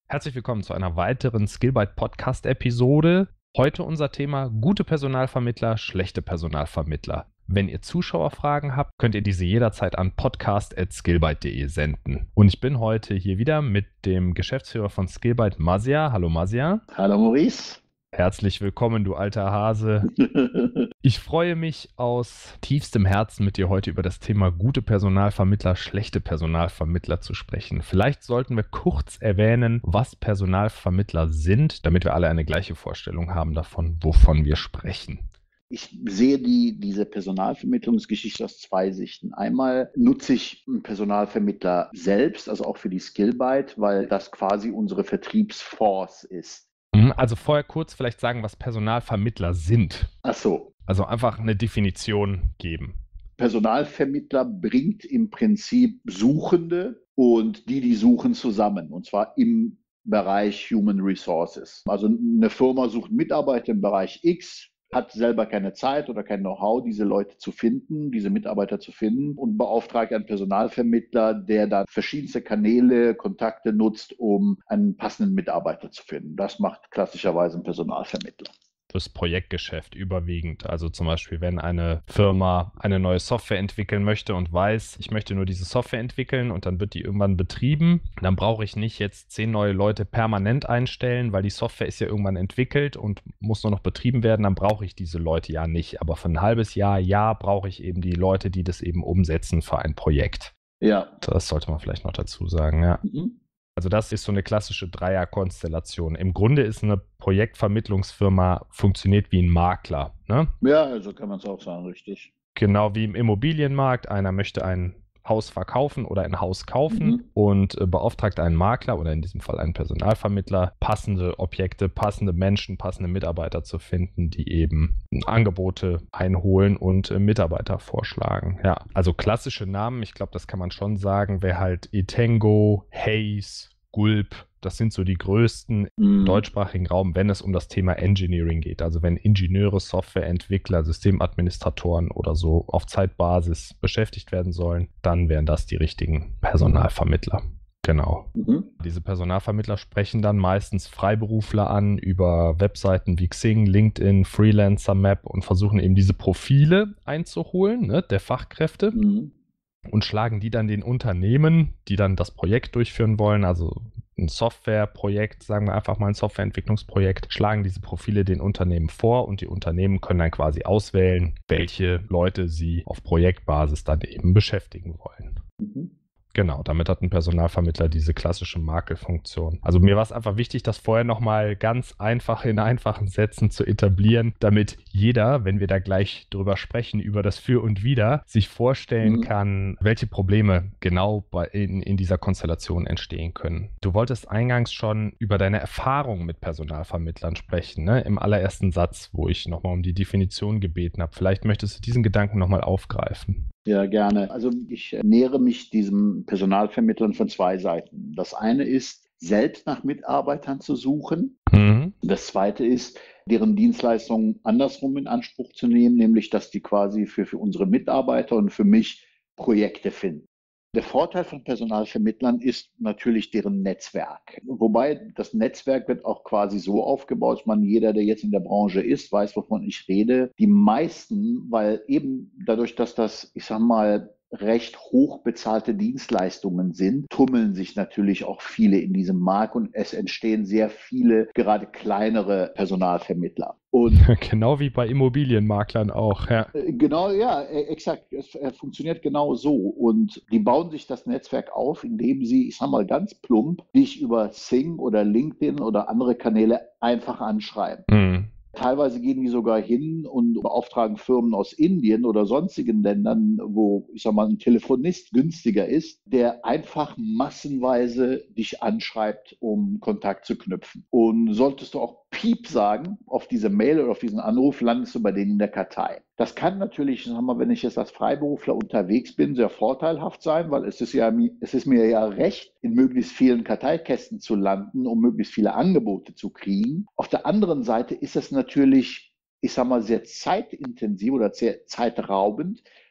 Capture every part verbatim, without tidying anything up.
Herzlich willkommen zu einer weiteren Skillbyte Podcast-Episode. Heute unser Thema gute Personalvermittler, schlechte Personalvermittler. Wenn ihr Zuschauerfragen habt, könnt ihr diese jederzeit an podcast at skillbyte punkt de senden. Und ich bin heute hier wieder mit dem Geschäftsführer von Skillbyte, Mazia. Hallo Mazia. Hallo Maurice. Herzlich willkommen, du alter Hase. Ich freue mich aus tiefstem Herzen, mit dir heute über das Thema gute Personalvermittler, schlechte Personalvermittler zu sprechen. Vielleicht sollten wir kurz erwähnen, was Personalvermittler sind, damit wir alle eine gleiche Vorstellung haben davon, wovon wir sprechen. Ich sehe die, diese Personalvermittlungsgeschichte aus zwei Sichten. Einmal nutze ich einen Personalvermittler selbst, also auch für die Skillbyte, weil das quasi unsere Vertriebsforce ist. Also vorher kurz vielleicht sagen, was Personalvermittler sind. Ach so. Also einfach eine Definition geben. Personalvermittler bringt im Prinzip Suchende und die, die suchen, zusammen. Und zwar im Bereich Human Resources. Also eine Firma sucht Mitarbeiter im Bereich X, hat selber keine Zeit oder kein Know-how, diese Leute zu finden, diese Mitarbeiter zu finden und beauftragt einen Personalvermittler, der dann verschiedenste Kanäle, Kontakte nutzt, um einen passenden Mitarbeiter zu finden. Das macht klassischerweise ein Personalvermittler. Das Projektgeschäft überwiegend. Also zum Beispiel, wenn eine Firma eine neue Software entwickeln möchte und weiß, ich möchte nur diese Software entwickeln und dann wird die irgendwann betrieben, dann brauche ich nicht jetzt zehn neue Leute permanent einstellen, weil die Software ist ja irgendwann entwickelt und muss nur noch betrieben werden, dann brauche ich diese Leute ja nicht. Aber für ein halbes Jahr, ja, brauche ich eben die Leute, die das eben umsetzen für ein Projekt. Ja. Das sollte man vielleicht noch dazu sagen, ja. Mhm. Also das ist so eine klassische Dreierkonstellation. Im Grunde ist eine Projektvermittlungsfirma funktioniert wie ein Makler. Ne? Ja, also kann man es auch sagen, richtig. Genau wie im Immobilienmarkt. Einer möchte ein Haus verkaufen oder ein Haus kaufen Mhm. und äh, beauftragt einen Makler oder in diesem Fall einen Personalvermittler, passende Objekte, passende Menschen, passende Mitarbeiter zu finden, die eben Angebote einholen und äh, Mitarbeiter vorschlagen. Ja, also klassische Namen, ich glaube, das kann man schon sagen, wäre halt Etango, Hayes, Gulp, das sind so die größten im Mhm. deutschsprachigen Raum, wenn es um das Thema Engineering geht. Also wenn Ingenieure, Softwareentwickler, Systemadministratoren oder so auf Zeitbasis beschäftigt werden sollen, dann wären das die richtigen Personalvermittler. Genau. Mhm. Diese Personalvermittler sprechen dann meistens Freiberufler an über Webseiten wie Xing, LinkedIn, Freelancer Map und versuchen eben diese Profile einzuholen, ne, der Fachkräfte. Mhm. Und schlagen die dann den Unternehmen, die dann das Projekt durchführen wollen, also ein Softwareprojekt, sagen wir einfach mal ein Softwareentwicklungsprojekt, schlagen diese Profile den Unternehmen vor und die Unternehmen können dann quasi auswählen, welche Leute sie auf Projektbasis dann eben beschäftigen wollen. Mhm. Genau, damit hat ein Personalvermittler diese klassische Makelfunktion. Also mir war es einfach wichtig, das vorher nochmal ganz einfach in einfachen Sätzen zu etablieren, damit jeder, wenn wir da gleich drüber sprechen, über das Für und Wider, sich vorstellen Mhm. kann, welche Probleme genau bei, in, in dieser Konstellation entstehen können. Du wolltest eingangs schon über deine Erfahrungen mit Personalvermittlern sprechen, ne? Im allerersten Satz, wo ich nochmal um die Definition gebeten habe. Vielleicht möchtest du diesen Gedanken nochmal aufgreifen. Ja, gerne. Also ich äh, nähere mich diesem Personalvermittlern von zwei Seiten. Das eine ist, selbst nach Mitarbeitern zu suchen. Mhm. Das zweite ist, deren Dienstleistungen andersrum in Anspruch zu nehmen, nämlich dass die quasi für, für unsere Mitarbeiter und für mich Projekte finden. Der Vorteil von Personalvermittlern ist natürlich deren Netzwerk. Wobei das Netzwerk wird auch quasi so aufgebaut, dass man, jeder, der jetzt in der Branche ist, weiß, wovon ich rede. Die meisten, weil eben dadurch, dass das, ich sag mal, recht hoch bezahlte Dienstleistungen sind, tummeln sich natürlich auch viele in diesem Markt und es entstehen sehr viele, gerade kleinere Personalvermittler. Und Genau wie bei Immobilienmaklern auch, ja. äh, Genau, ja, äh, exakt. Es äh, funktioniert genau so. Und die bauen sich das Netzwerk auf, indem sie, ich sag mal ganz plump, dich über Xing oder LinkedIn oder andere Kanäle einfach anschreiben. Mhm. Teilweise gehen die sogar hin und beauftragen Firmen aus Indien oder sonstigen Ländern, wo, ich sag mal, ein Telefonist günstiger ist, der einfach massenweise dich anschreibt, um Kontakt zu knüpfen. Und solltest du auch Piep sagen auf diese Mail oder auf diesen Anruf, landest du bei denen in der Kartei. Das kann natürlich, sagen wir, wenn ich jetzt als Freiberufler unterwegs bin, sehr vorteilhaft sein, weil es ist ja, es ist mir ja recht, in möglichst vielen Karteikästen zu landen, um möglichst viele Angebote zu kriegen. Auf der anderen Seite ist es natürlich, ich sag mal, sehr zeitintensiv oder sehr zeitraubend,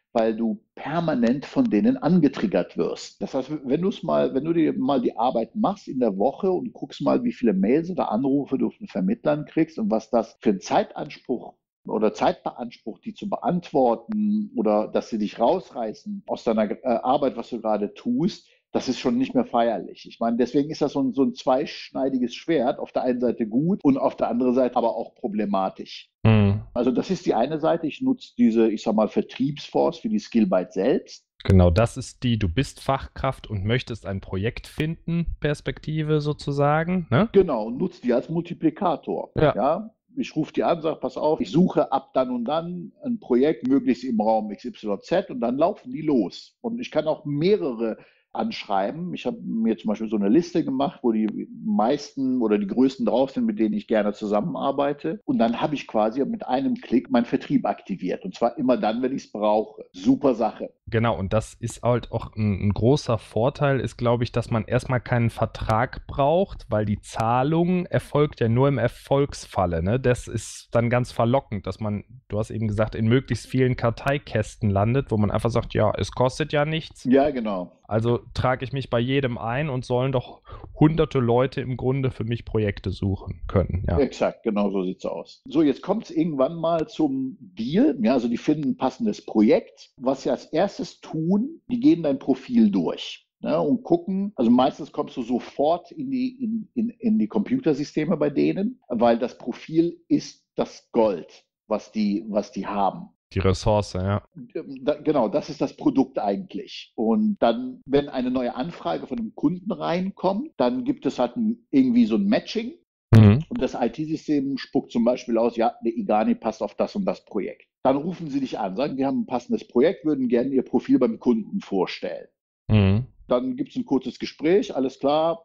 weil du permanent von denen angetriggert wirst. Das heißt, wenn du es mal, wenn du dir mal die Arbeit machst in der Woche und guckst mal, wie viele Mails oder Anrufe du von Vermittlern kriegst und was das für einen Zeitanspruch oder Zeit beansprucht, die zu beantworten oder dass sie dich rausreißen aus deiner äh, Arbeit, was du gerade tust, das ist schon nicht mehr feierlich. Ich meine, deswegen ist das so ein, so ein zweischneidiges Schwert. Auf der einen Seite gut und auf der anderen Seite aber auch problematisch. Mhm. Also das ist die eine Seite. Ich nutze diese, ich sag mal, Vertriebsforce für die Skillbyte selbst. Genau, das ist die, du bist Fachkraft und möchtest ein Projekt finden, Perspektive sozusagen, ne? Genau, nutze die als Multiplikator. Ja. Ja, ich rufe die an, sage, pass auf, ich suche ab dann und dann ein Projekt, möglichst im Raum X Y Z und dann laufen die los. Und ich kann auch mehrere anschreiben. Ich habe mir zum Beispiel so eine Liste gemacht, wo die meisten oder die größten drauf sind, mit denen ich gerne zusammenarbeite. Und dann habe ich quasi mit einem Klick meinen Vertrieb aktiviert. Und zwar immer dann, wenn ich es brauche. Super Sache. Genau, und das ist halt auch ein, ein großer Vorteil, ist, glaube ich, dass man erstmal keinen Vertrag braucht, weil die Zahlung erfolgt ja nur im Erfolgsfalle. Ne? Das ist dann ganz verlockend, dass man, du hast eben gesagt, in möglichst vielen Karteikästen landet, wo man einfach sagt, ja, es kostet ja nichts. Ja, genau. Also trage ich mich bei jedem ein und sollen doch hunderte Leute im Grunde für mich Projekte suchen können. Ja. Exakt, genau so sieht es aus. So, jetzt kommt es irgendwann mal zum Deal. Ja, also die finden ein passendes Projekt. Was sie als erstes tun, die gehen dein Profil durch. Ja, und gucken, also meistens kommst du sofort in die, in, in, in die Computersysteme bei denen, weil das Profil ist das Gold, was die, was die haben. Die Ressource, ja. Da, genau, das ist das Produkt eigentlich. Und dann, wenn eine neue Anfrage von einem Kunden reinkommt, dann gibt es halt ein, irgendwie so ein Matching. Mhm. Und das I T-System spuckt zum Beispiel aus, ja, der Igani passt auf das und das Projekt. Dann rufen sie dich an, sagen, wir haben ein passendes Projekt, würden gerne ihr Profil beim Kunden vorstellen. Mhm. Dann gibt es ein kurzes Gespräch, alles klar.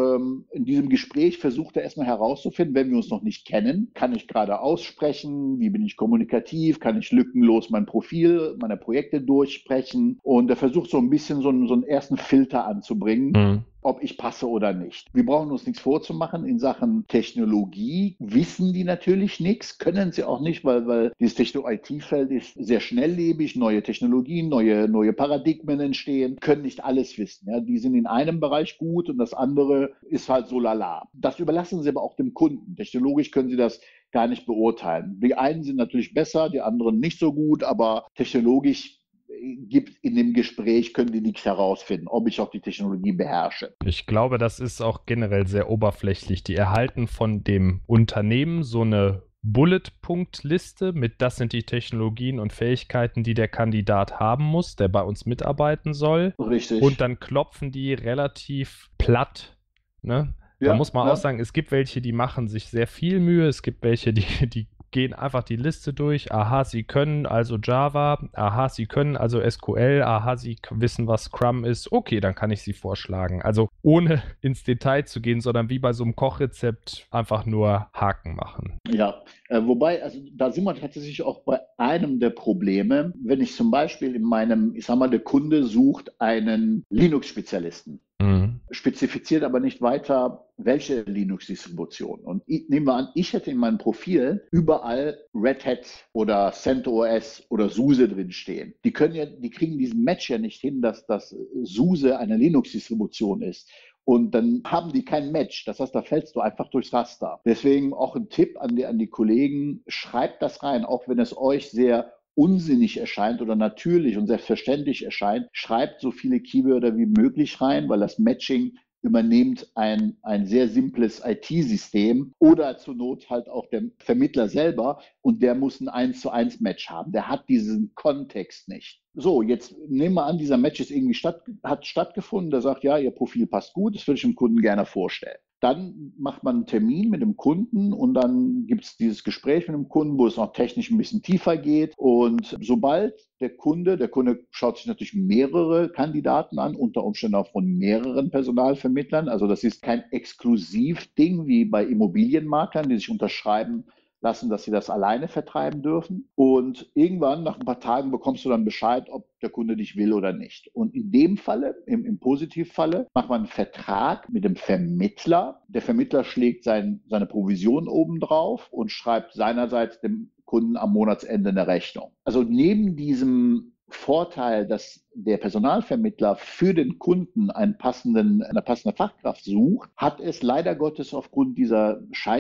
In diesem Gespräch versucht er erstmal herauszufinden, wenn wir uns noch nicht kennen, kann ich gerade aussprechen, wie bin ich kommunikativ, kann ich lückenlos mein Profil, meine Projekte durchsprechen. Und er versucht so ein bisschen so einen, so einen ersten Filter anzubringen. Mhm. Ob ich passe oder nicht. Wir brauchen uns nichts vorzumachen. In Sachen Technologie wissen die natürlich nichts, können sie auch nicht, weil, weil dieses Techno-I T-Feld ist sehr schnelllebig, neue Technologien, neue, neue Paradigmen entstehen, können nicht alles wissen. Ja. Die sind in einem Bereich gut und das andere ist halt so lala. Das überlassen sie aber auch dem Kunden. Technologisch können sie das gar nicht beurteilen. Die einen sind natürlich besser, die anderen nicht so gut, aber technologisch gibt in dem Gespräch, können die nichts herausfinden, ob ich auch die Technologie beherrsche. Ich glaube, das ist auch generell sehr oberflächlich. Die erhalten von dem Unternehmen so eine Bullet-Punkt-Liste mit, das sind die Technologien und Fähigkeiten, die der Kandidat haben muss, der bei uns mitarbeiten soll. Richtig. Und dann klopfen die relativ platt, ne? Da Ja, muss man ja. auch sagen, es gibt welche, die machen sich sehr viel Mühe, es gibt welche, die, die gehen einfach die Liste durch. Aha, sie können also Java, aha, sie können also S Q L, aha, sie wissen, was Scrum ist. Okay, dann kann ich sie vorschlagen. Also ohne ins Detail zu gehen, sondern wie bei so einem Kochrezept einfach nur Haken machen. Ja, äh, wobei, also da sind wir tatsächlich auch bei einem der Probleme. Wenn ich zum Beispiel in meinem, ich sag mal, der Kunde sucht einen Linux-Spezialisten. Mhm. Spezifiziert aber nicht weiter, welche Linux-Distribution. Und ich, nehmen wir an, ich hätte in meinem Profil überall Red Hat oder CentOS oder SUSE drinstehen. Die können ja, die kriegen diesen Match ja nicht hin, dass das SUSE eine Linux-Distribution ist. Und dann haben die kein Match. Das heißt, da fällst du einfach durchs Raster. Deswegen auch ein Tipp an die, an die Kollegen, schreibt das rein, auch wenn es euch sehr unsinnig erscheint oder natürlich und selbstverständlich erscheint, schreibt so viele Keywörter wie möglich rein, weil das Matching übernimmt ein, ein sehr simples I T-System oder zur Not halt auch der Vermittler selber und der muss ein eins zu eins Match haben. Der hat diesen Kontext nicht. So, jetzt nehmen wir an, dieser Match ist irgendwie statt, hat stattgefunden. Der sagt, ja, Ihr Profil passt gut, das würde ich dem Kunden gerne vorstellen. Dann macht man einen Termin mit dem Kunden und dann gibt es dieses Gespräch mit dem Kunden, wo es noch technisch ein bisschen tiefer geht. Und sobald der Kunde, der Kunde schaut sich natürlich mehrere Kandidaten an, unter Umständen auch von mehreren Personalvermittlern. Also das ist kein Exklusivding wie bei Immobilienmaklern, die sich unterschreiben lassen, dass sie das alleine vertreiben dürfen. Und irgendwann, nach ein paar Tagen, bekommst du dann Bescheid, ob der Kunde dich will oder nicht. Und in dem Falle, im, im Positivfalle, macht man einen Vertrag mit dem Vermittler. Der Vermittler schlägt sein, seine Provision obendrauf und schreibt seinerseits dem Kunden am Monatsende eine Rechnung. Also neben diesem Vorteil, dass der Personalvermittler für den Kunden einen passenden, eine passende Fachkraft sucht, hat es leider Gottes aufgrund dieser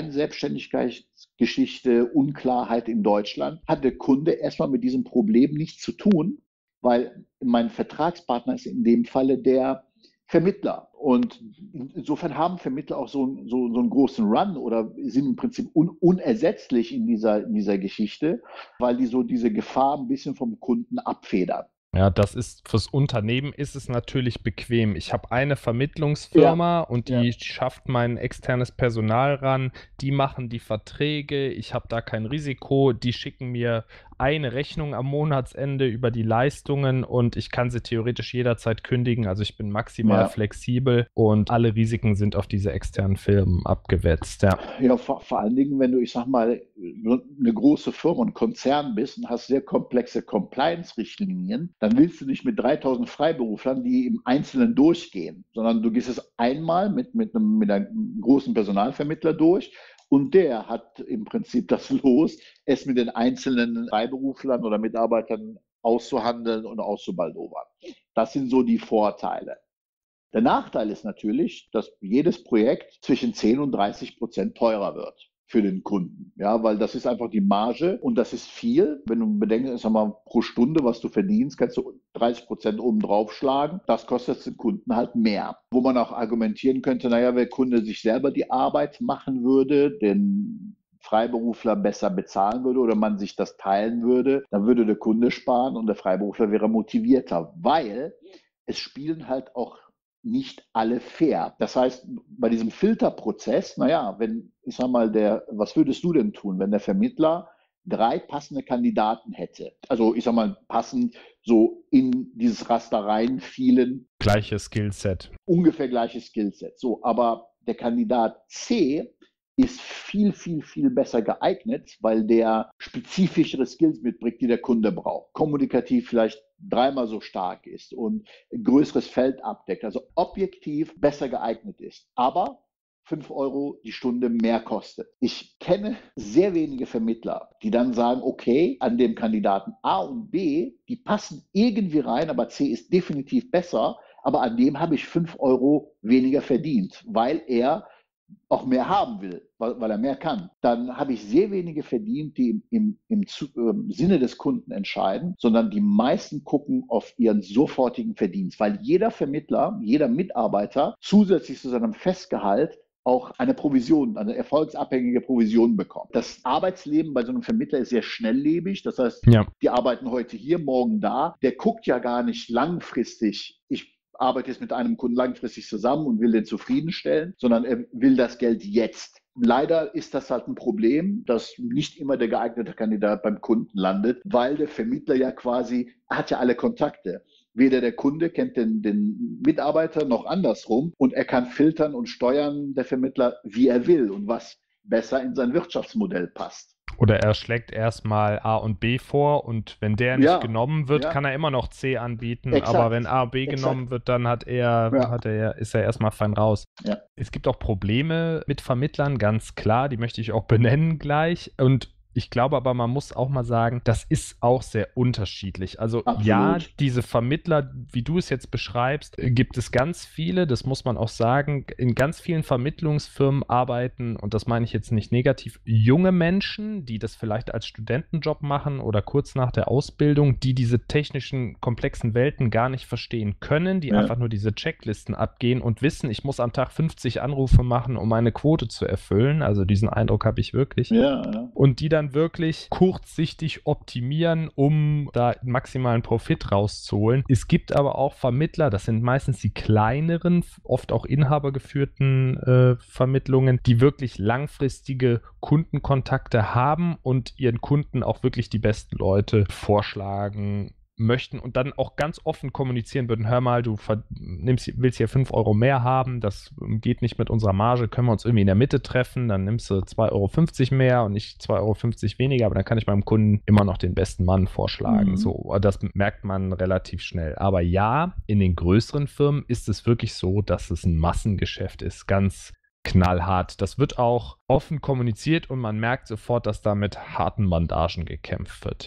Scheinselbstständigkeitsgeschichte, Unklarheit in Deutschland, hat der Kunde erstmal mit diesem Problem nichts zu tun, weil mein Vertragspartner ist in dem Falle der Vermittler. Und insofern haben Vermittler auch so, so, so einen großen Run oder sind im Prinzip un, unersetzlich in dieser, in dieser Geschichte, weil die so diese Gefahr ein bisschen vom Kunden abfedern. Ja, das ist fürs Unternehmen ist es natürlich bequem. Ich habe eine Vermittlungsfirma Ja, und ja. die schafft mein externes Personal ran. Die machen die Verträge. Ich habe da kein Risiko. Die schicken mir eine Rechnung am Monatsende über die Leistungen und ich kann sie theoretisch jederzeit kündigen. Also ich bin maximal Ja. flexibel und alle Risiken sind auf diese externen Firmen abgewetzt. Ja, Ja, vor, vor allen Dingen, wenn du, ich sag mal, eine große Firma und Konzern bist und hast sehr komplexe Compliance-Richtlinien, dann willst du nicht mit dreitausend Freiberuflern, die im Einzelnen durchgehen, sondern du gehst es einmal mit, mit, einem, mit einem großen Personalvermittler durch und der hat im Prinzip das Los, es mit den einzelnen Freiberuflern oder Mitarbeitern auszuhandeln und auszubaldowern. Das sind so die Vorteile. Der Nachteil ist natürlich, dass jedes Projekt zwischen zehn und dreißig Prozent teurer wird für den Kunden. Ja, weil das ist einfach die Marge und das ist viel. Wenn du bedenkst, sag mal, pro Stunde, was du verdienst, kannst du dreißig Prozent oben drauf schlagen. Das kostet den Kunden halt mehr. Wo man auch argumentieren könnte, naja, wenn der Kunde sich selber die Arbeit machen würde, den Freiberufler besser bezahlen würde oder man sich das teilen würde, dann würde der Kunde sparen und der Freiberufler wäre motivierter, weil es spielen halt auch nicht alle fair. Das heißt, bei diesem Filterprozess, naja, wenn, ich sag mal, der, was würdest du denn tun, wenn der Vermittler drei passende Kandidaten hätte? Also, ich sag mal, passend so in dieses Raster reinfielen. gleiches Skillset. Ungefähr gleiches Skillset. So, aber der Kandidat C ist viel, viel, viel besser geeignet, weil der spezifischere Skills mitbringt, die der Kunde braucht. Kommunikativ vielleicht dreimal so stark ist und ein größeres Feld abdeckt, also objektiv besser geeignet ist, aber fünf Euro die Stunde mehr kostet. Ich kenne sehr wenige Vermittler, die dann sagen, okay, an dem Kandidaten A und B, die passen irgendwie rein, aber C ist definitiv besser, aber an dem habe ich fünf Euro weniger verdient, weil er auch mehr haben will, weil, weil er mehr kann, dann habe ich sehr wenige verdient, die im, im, im Sinne des Kunden entscheiden, sondern die meisten gucken auf ihren sofortigen Verdienst, weil jeder Vermittler, jeder Mitarbeiter zusätzlich zu seinem Festgehalt auch eine Provision, eine erfolgsabhängige Provision bekommt. Das Arbeitsleben bei so einem Vermittler ist sehr schnelllebig. Das heißt, ja. Die arbeiten heute hier, morgen da. Der guckt ja gar nicht langfristig. Ich arbeite jetzt mit einem Kunden langfristig zusammen und will den zufriedenstellen, sondern er will das Geld jetzt. Leider ist das halt ein Problem, dass nicht immer der geeignete Kandidat beim Kunden landet, weil der Vermittler ja quasi, hat ja alle Kontakte. Weder der Kunde kennt den, den Mitarbeiter noch andersrum und er kann filtern und steuern, der Vermittler, wie er will und was besser in sein Wirtschaftsmodell passt. Oder er schlägt erstmal A und B vor und wenn der nicht ja, genommen wird, ja. kann er immer noch C anbieten. Exakt. Aber wenn A und B Exakt. genommen wird, dann hat er, ja. hat er, ist er erstmal fein raus. Ja. Es gibt auch Probleme mit Vermittlern, ganz klar. Die möchte ich auch benennen gleich. Und ich glaube aber, man muss auch mal sagen, das ist auch sehr unterschiedlich. Also Absolut. ja, diese Vermittler, wie du es jetzt beschreibst, gibt es ganz viele, das muss man auch sagen, in ganz vielen Vermittlungsfirmen arbeiten, und das meine ich jetzt nicht negativ, junge Menschen, die das vielleicht als Studentenjob machen oder kurz nach der Ausbildung, die diese technischen, komplexen Welten gar nicht verstehen können, die ja. einfach nur diese Checklisten abgehen und wissen, ich muss am Tag fünfzig Anrufe machen, um meine Quote zu erfüllen. Also diesen Eindruck habe ich wirklich. Ja, ja. Und die dann wirklich kurzsichtig optimieren, um da maximalen Profit rauszuholen. Es gibt aber auch Vermittler, das sind meistens die kleineren, oft auch inhabergeführten äh, Vermittlungen, die wirklich langfristige Kundenkontakte haben und ihren Kunden auch wirklich die besten Leute vorschlagen möchten und dann auch ganz offen kommunizieren würden, hör mal, du nimmst, willst hier fünf Euro mehr haben, das geht nicht mit unserer Marge, können wir uns irgendwie in der Mitte treffen, dann nimmst du zwei Euro fünfzig mehr und nicht zwei Euro fünfzig weniger, aber dann kann ich meinem Kunden immer noch den besten Mann vorschlagen. Mhm. So, das merkt man relativ schnell. Aber ja, in den größeren Firmen ist es wirklich so, dass es ein Massengeschäft ist, ganz knallhart. Das wird auch offen kommuniziert und man merkt sofort, dass da mit harten Bandagen gekämpft wird, ja.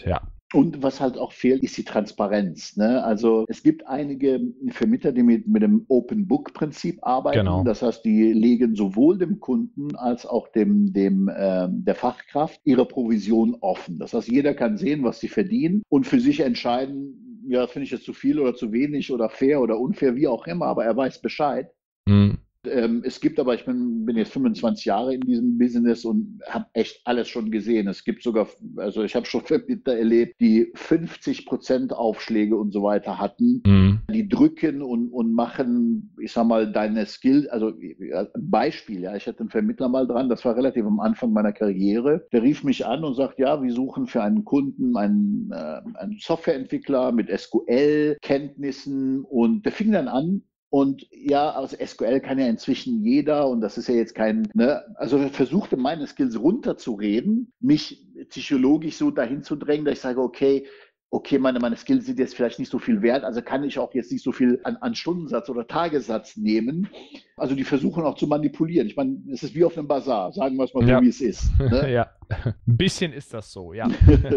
Und was halt auch fehlt, ist die Transparenz. Ne? Also es gibt einige Vermittler, die mit, mit dem Open-Book-Prinzip arbeiten. Genau. Das heißt, die legen sowohl dem Kunden als auch dem, dem, äh, der Fachkraft ihre Provision offen. Das heißt, jeder kann sehen, was sie verdienen und für sich entscheiden, ja, finde ich jetzt zu viel oder zu wenig oder fair oder unfair, wie auch immer, aber er weiß Bescheid. Mhm. Ähm, es gibt aber, ich bin, bin jetzt fünfundzwanzig Jahre in diesem Business und habe echt alles schon gesehen. Es gibt sogar, also ich habe schon Vermittler erlebt, die fünfzig Prozent Aufschläge und so weiter hatten. Mhm. Die drücken und, und machen, ich sag mal, deine Skill, also ja, ein Beispiel, ja, ich hatte einen Vermittler mal dran, das war relativ am Anfang meiner Karriere. Der rief mich an und sagt, ja, wir suchen für einen Kunden einen, äh, einen Softwareentwickler mit S Q L-Kenntnissen und der fing dann an. Und ja, aus S Q L kann ja inzwischen jeder und das ist ja jetzt kein, ne, also er versuchte meine Skills runterzureden, mich psychologisch so dahin zu drängen, dass ich sage, okay, okay, meine, meine Skills sind jetzt vielleicht nicht so viel wert, also kann ich auch jetzt nicht so viel an, an Stundensatz oder Tagessatz nehmen. Also die versuchen auch zu manipulieren. Ich meine, es ist wie auf einem Bazar, sagen wir es mal so, Ja. wie es ist. Ne? Ja, ein bisschen ist das so, ja.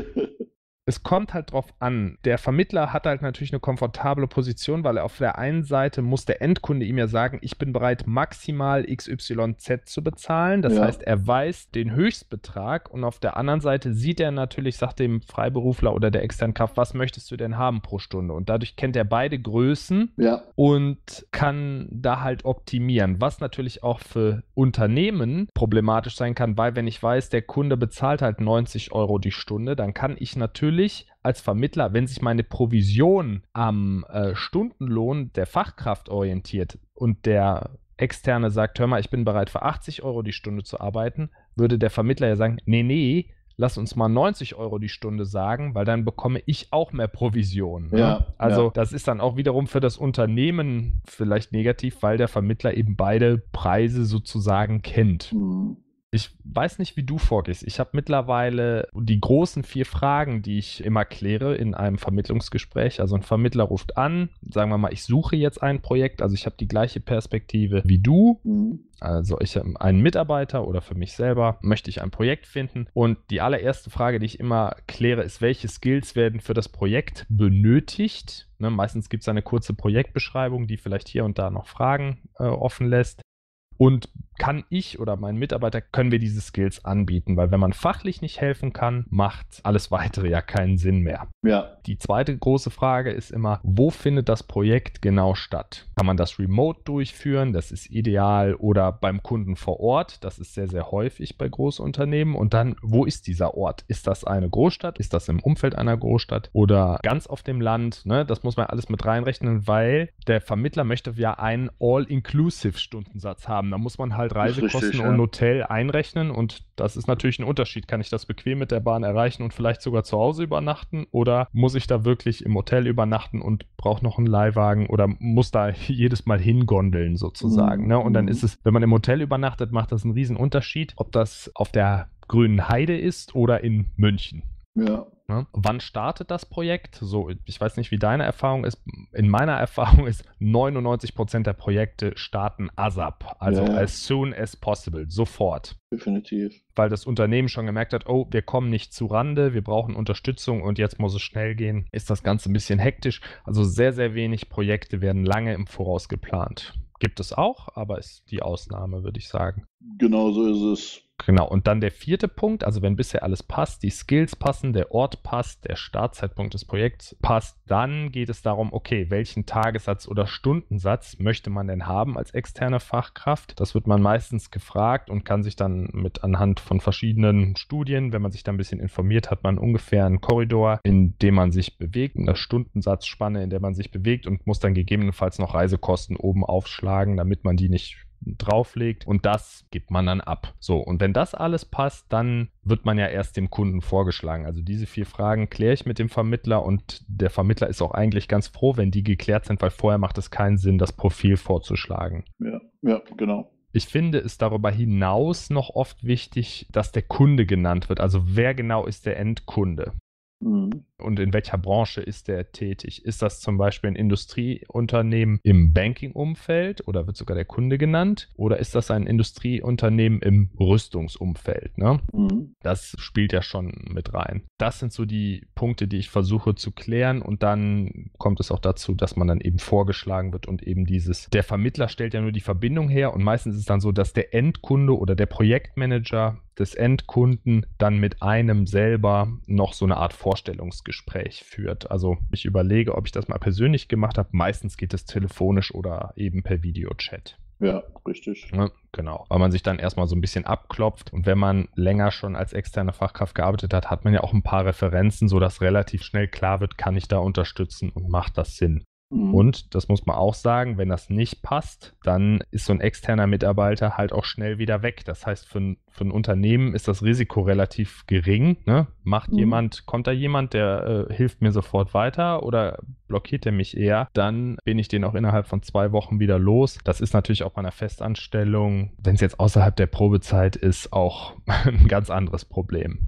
Es kommt halt drauf an. Der Vermittler hat halt natürlich eine komfortable Position, weil er auf der einen Seite muss der Endkunde ihm ja sagen, ich bin bereit, maximal X Y Z zu bezahlen. Das Ja. heißt, er weiß den Höchstbetrag und auf der anderen Seite sieht er natürlich, sagt dem Freiberufler oder der externen Kraft, was möchtest du denn haben pro Stunde? Und dadurch kennt er beide Größen Ja. und kann da halt optimieren, was natürlich auch für Unternehmen problematisch sein kann, weil wenn ich weiß, der Kunde bezahlt halt neunzig Euro die Stunde, dann kann ich natürlich als Vermittler, wenn sich meine Provision am äh, Stundenlohn der Fachkraft orientiert und der Externe sagt, hör mal, ich bin bereit für achtzig Euro die Stunde zu arbeiten, würde der Vermittler ja sagen, nee, nee, lass uns mal neunzig Euro die Stunde sagen, weil dann bekomme ich auch mehr Provision. Ne? Ja, also ja. das ist dann auch wiederum für das Unternehmen vielleicht negativ, weil der Vermittler eben beide Preise sozusagen kennt. Mhm. Ich weiß nicht, wie du vorgehst. Ich habe mittlerweile die großen vier Fragen, die ich immer kläre in einem Vermittlungsgespräch. Also ein Vermittler ruft an, sagen wir mal, ich suche jetzt ein Projekt, also ich habe die gleiche Perspektive wie du. Mhm. Also ich habe einen Mitarbeiter oder für mich selber möchte ich ein Projekt finden. Und die allererste Frage, die ich immer kläre, ist, welche Skills werden für das Projekt benötigt? Ne, meistens gibt es eine kurze Projektbeschreibung, die vielleicht hier und da noch Fragen äh, offen lässt. Und kann ich oder mein Mitarbeiter, können wir diese Skills anbieten? Weil wenn man fachlich nicht helfen kann, macht alles Weitere ja keinen Sinn mehr. Ja. Die zweite große Frage ist immer, wo findet das Projekt genau statt? Kann man das remote durchführen? Das ist ideal. Oder beim Kunden vor Ort? Das ist sehr, sehr häufig bei Großunternehmen. Und dann, wo ist dieser Ort? Ist das eine Großstadt? Ist das im Umfeld einer Großstadt? Oder ganz auf dem Land? Ne? Das muss man alles mit reinrechnen, weil der Vermittler möchte ja einen All-Inclusive-Stundensatz haben. Da muss man halt Reisekosten richtig, ja. und Hotel einrechnen und das ist natürlich ein Unterschied. Kann ich das bequem mit der Bahn erreichen und vielleicht sogar zu Hause übernachten oder muss ich da wirklich im Hotel übernachten und brauche noch einen Leihwagen oder muss da jedes Mal hingondeln sozusagen. Mhm. Ne? Und dann Mhm. ist es, wenn man im Hotel übernachtet, macht das einen riesen Unterschied, ob das auf der grünen Heide ist oder in München. Ja. Ne? Wann startet das Projekt? So, ich weiß nicht, wie deine Erfahrung ist. In meiner Erfahrung ist neunundneunzig Prozent der Projekte starten ASAP, also Ja, ja. as soon as possible, sofort. Definitiv. Weil das Unternehmen schon gemerkt hat, oh, wir kommen nicht zu Rande, wir brauchen Unterstützung und jetzt muss es schnell gehen. Ist das Ganze ein bisschen hektisch. Also sehr, sehr wenig Projekte werden lange im Voraus geplant. Gibt es auch, aber ist die Ausnahme, würde ich sagen. Genau so ist es. Genau, und dann der vierte Punkt, also wenn bisher alles passt, die Skills passen, der Ort passt, der Startzeitpunkt des Projekts passt, dann geht es darum, okay, welchen Tagessatz oder Stundensatz möchte man denn haben als externe Fachkraft? Das wird man meistens gefragt und kann sich dann mit anhand von verschiedenen Studien, wenn man sich da ein bisschen informiert, hat man ungefähr einen Korridor, in dem man sich bewegt, eine Stundensatzspanne, in der man sich bewegt und muss dann gegebenenfalls noch Reisekosten oben aufschlagen, damit man die nicht drauflegt und das gibt man dann ab. So, und wenn das alles passt, dann wird man ja erst dem Kunden vorgeschlagen. Also diese vier Fragen kläre ich mit dem Vermittler und der Vermittler ist auch eigentlich ganz froh, wenn die geklärt sind, weil vorher macht es keinen Sinn, das Profil vorzuschlagen. Ja, ja, genau. Ich finde es darüber hinaus noch oft wichtig, dass der Kunde genannt wird. Also wer genau ist der Endkunde? Mhm. und in welcher Branche ist der tätig? Ist das zum Beispiel ein Industrieunternehmen im Banking-Umfeld oder wird sogar der Kunde genannt? Oder ist das ein Industrieunternehmen im Rüstungsumfeld? Ne? Mhm. Das spielt ja schon mit rein. Das sind so die Punkte, die ich versuche zu klären und dann kommt es auch dazu, dass man dann eben vorgeschlagen wird und eben dieses, der Vermittler stellt ja nur die Verbindung her und meistens ist es dann so, dass der Endkunde oder der Projektmanager des Endkunden dann mit einem selber noch so eine Art Vorstellungsgespräch führt. Also ich überlege, ob ich das mal persönlich gemacht habe. Meistens geht es telefonisch oder eben per Videochat. Ja, richtig. Ja, genau, weil man sich dann erstmal so ein bisschen abklopft und wenn man länger schon als externe Fachkraft gearbeitet hat, hat man ja auch ein paar Referenzen, sodass relativ schnell klar wird, kann ich da unterstützen und macht das Sinn. Mhm. Und das muss man auch sagen, wenn das nicht passt, dann ist so ein externer Mitarbeiter halt auch schnell wieder weg. Das heißt, für ein, für ein Unternehmen ist das Risiko relativ gering. Ne? Macht Mhm. jemand, kommt da jemand, der äh, hilft mir sofort weiter oder blockiert er mich eher, dann bin ich den auch innerhalb von zwei Wochen wieder los. Das ist natürlich auch bei einer Festanstellung, wenn es jetzt außerhalb der Probezeit ist, auch ein ganz anderes Problem.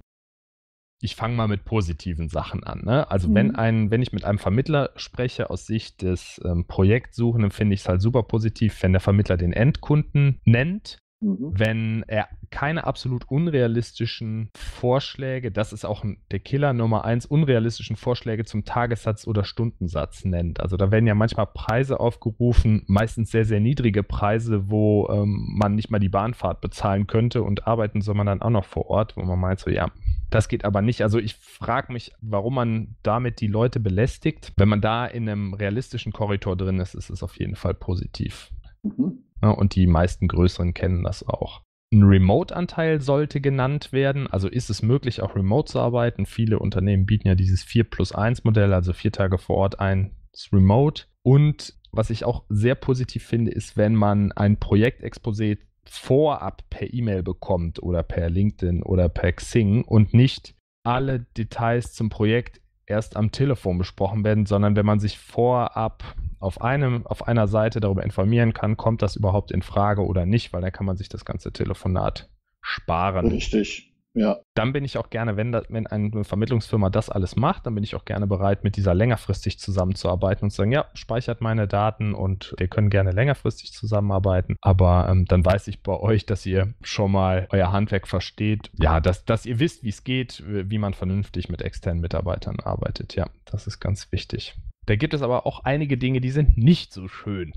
Ich fange mal mit positiven Sachen an. Ne? Also Mhm. wenn ein, wenn ich mit einem Vermittler spreche aus Sicht des ähm, Projektsuchenden, finde ich es halt super positiv, wenn der Vermittler den Endkunden nennt. Mhm. Wenn er keine absolut unrealistischen Vorschläge, das ist auch der Killer Nummer eins, unrealistischen Vorschläge zum Tagessatz oder Stundensatz nennt. Also da werden ja manchmal Preise aufgerufen, meistens sehr, sehr niedrige Preise, wo ähm, man nicht mal die Bahnfahrt bezahlen könnte und arbeiten soll man dann auch noch vor Ort, wo man meint so, ja, das geht aber nicht. Also ich frage mich, warum man damit die Leute belästigt. Wenn man da in einem realistischen Korridor drin ist, ist es auf jeden Fall positiv. Mhm. Ja, und die meisten größeren kennen das auch. Ein Remote-Anteil sollte genannt werden. Also ist es möglich, auch remote zu arbeiten. Viele Unternehmen bieten ja dieses vier plus eins Modell, also vier Tage vor Ort, eins remote. Und was ich auch sehr positiv finde, ist, wenn man ein Projektexposé vorab per E-Mail bekommt oder per LinkedIn oder per Xing und nicht alle Details zum Projekt erst am Telefon besprochen werden, sondern wenn man sich vorab auf einem, auf einer Seite darüber informieren kann, kommt das überhaupt in Frage oder nicht, weil dann kann man sich das ganze Telefonat sparen. Richtig, ja. Dann bin ich auch gerne, wenn, das, wenn eine Vermittlungsfirma das alles macht, dann bin ich auch gerne bereit, mit dieser längerfristig zusammenzuarbeiten und zu sagen, ja, speichert meine Daten und wir können gerne längerfristig zusammenarbeiten. Aber ähm, dann weiß ich bei euch, dass ihr schon mal euer Handwerk versteht. Ja, dass, dass ihr wisst, wie es geht, wie man vernünftig mit externen Mitarbeitern arbeitet. Ja, das ist ganz wichtig. Da gibt es aber auch einige Dinge, die sind nicht so schön.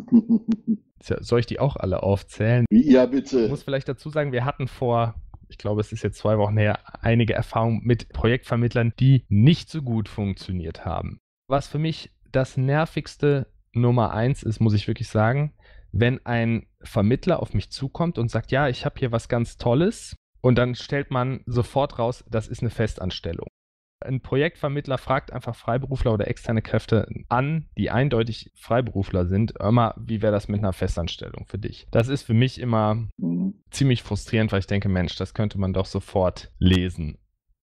Soll ich die auch alle aufzählen? Ja, bitte. Ich muss vielleicht dazu sagen, wir hatten vor, ich glaube, es ist jetzt zwei Wochen her, einige Erfahrungen mit Projektvermittlern, die nicht so gut funktioniert haben. Was für mich das nervigste Nummer eins ist, muss ich wirklich sagen, wenn ein Vermittler auf mich zukommt und sagt, ja, ich habe hier was ganz Tolles und dann stellt man sofort raus, das ist eine Festanstellung. Ein Projektvermittler fragt einfach Freiberufler oder externe Kräfte an, die eindeutig Freiberufler sind, immer, wie wäre das mit einer Festanstellung für dich? Das ist für mich immer Mhm. ziemlich frustrierend, weil ich denke, Mensch, das könnte man doch sofort lesen.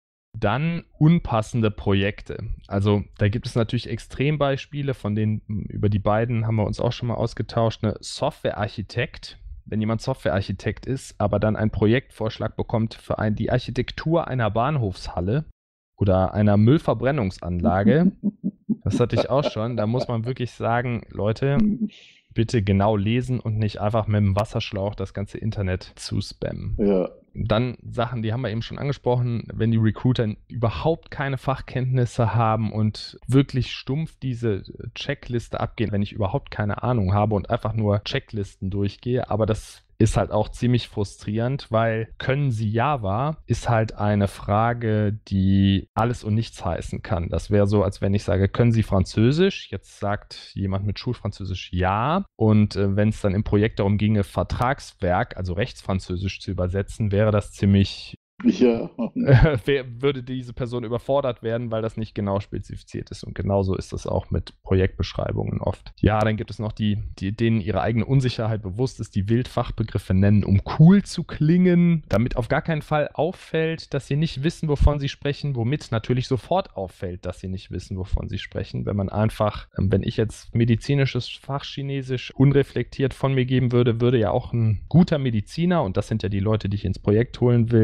Dann unpassende Projekte. Also da gibt es natürlich Extrembeispiele, von denen, über die beiden haben wir uns auch schon mal ausgetauscht. Eine Softwarearchitekt, wenn jemand Softwarearchitekt ist, aber dann einen Projektvorschlag bekommt für ein, die Architektur einer Bahnhofshalle oder einer Müllverbrennungsanlage, das hatte ich auch schon, da muss man wirklich sagen, Leute, bitte genau lesen und nicht einfach mit dem Wasserschlauch das ganze Internet zuspammen. Ja. Dann Sachen, die haben wir eben schon angesprochen, wenn die Recruiter überhaupt keine Fachkenntnisse haben und wirklich stumpf diese Checkliste abgehen, wenn ich überhaupt keine Ahnung habe und einfach nur Checklisten durchgehe, aber das ist halt auch ziemlich frustrierend, weil können Sie Java ist halt eine Frage, die alles und nichts heißen kann. Das wäre so, als wenn ich sage, können Sie Französisch? Jetzt sagt jemand mit Schulfranzösisch ja. Und äh, wenn es dann im Projekt darum ginge, Vertragswerk, also Rechtsfranzösisch zu übersetzen, wäre das ziemlich Ja. äh, wer, würde diese Person überfordert werden, weil das nicht genau spezifiziert ist. Und genauso ist das auch mit Projektbeschreibungen oft. Ja, dann gibt es noch die, die denen ihre eigene Unsicherheit bewusst ist, die Wildfachbegriffe nennen, um cool zu klingen, damit auf gar keinen Fall auffällt, dass sie nicht wissen, wovon sie sprechen, womit natürlich sofort auffällt, dass sie nicht wissen, wovon sie sprechen. Wenn man einfach, ähm, wenn ich jetzt medizinisches Fachchinesisch unreflektiert von mir geben würde, würde ja auch ein guter Mediziner, und das sind ja die Leute, die ich ins Projekt holen will, auch mit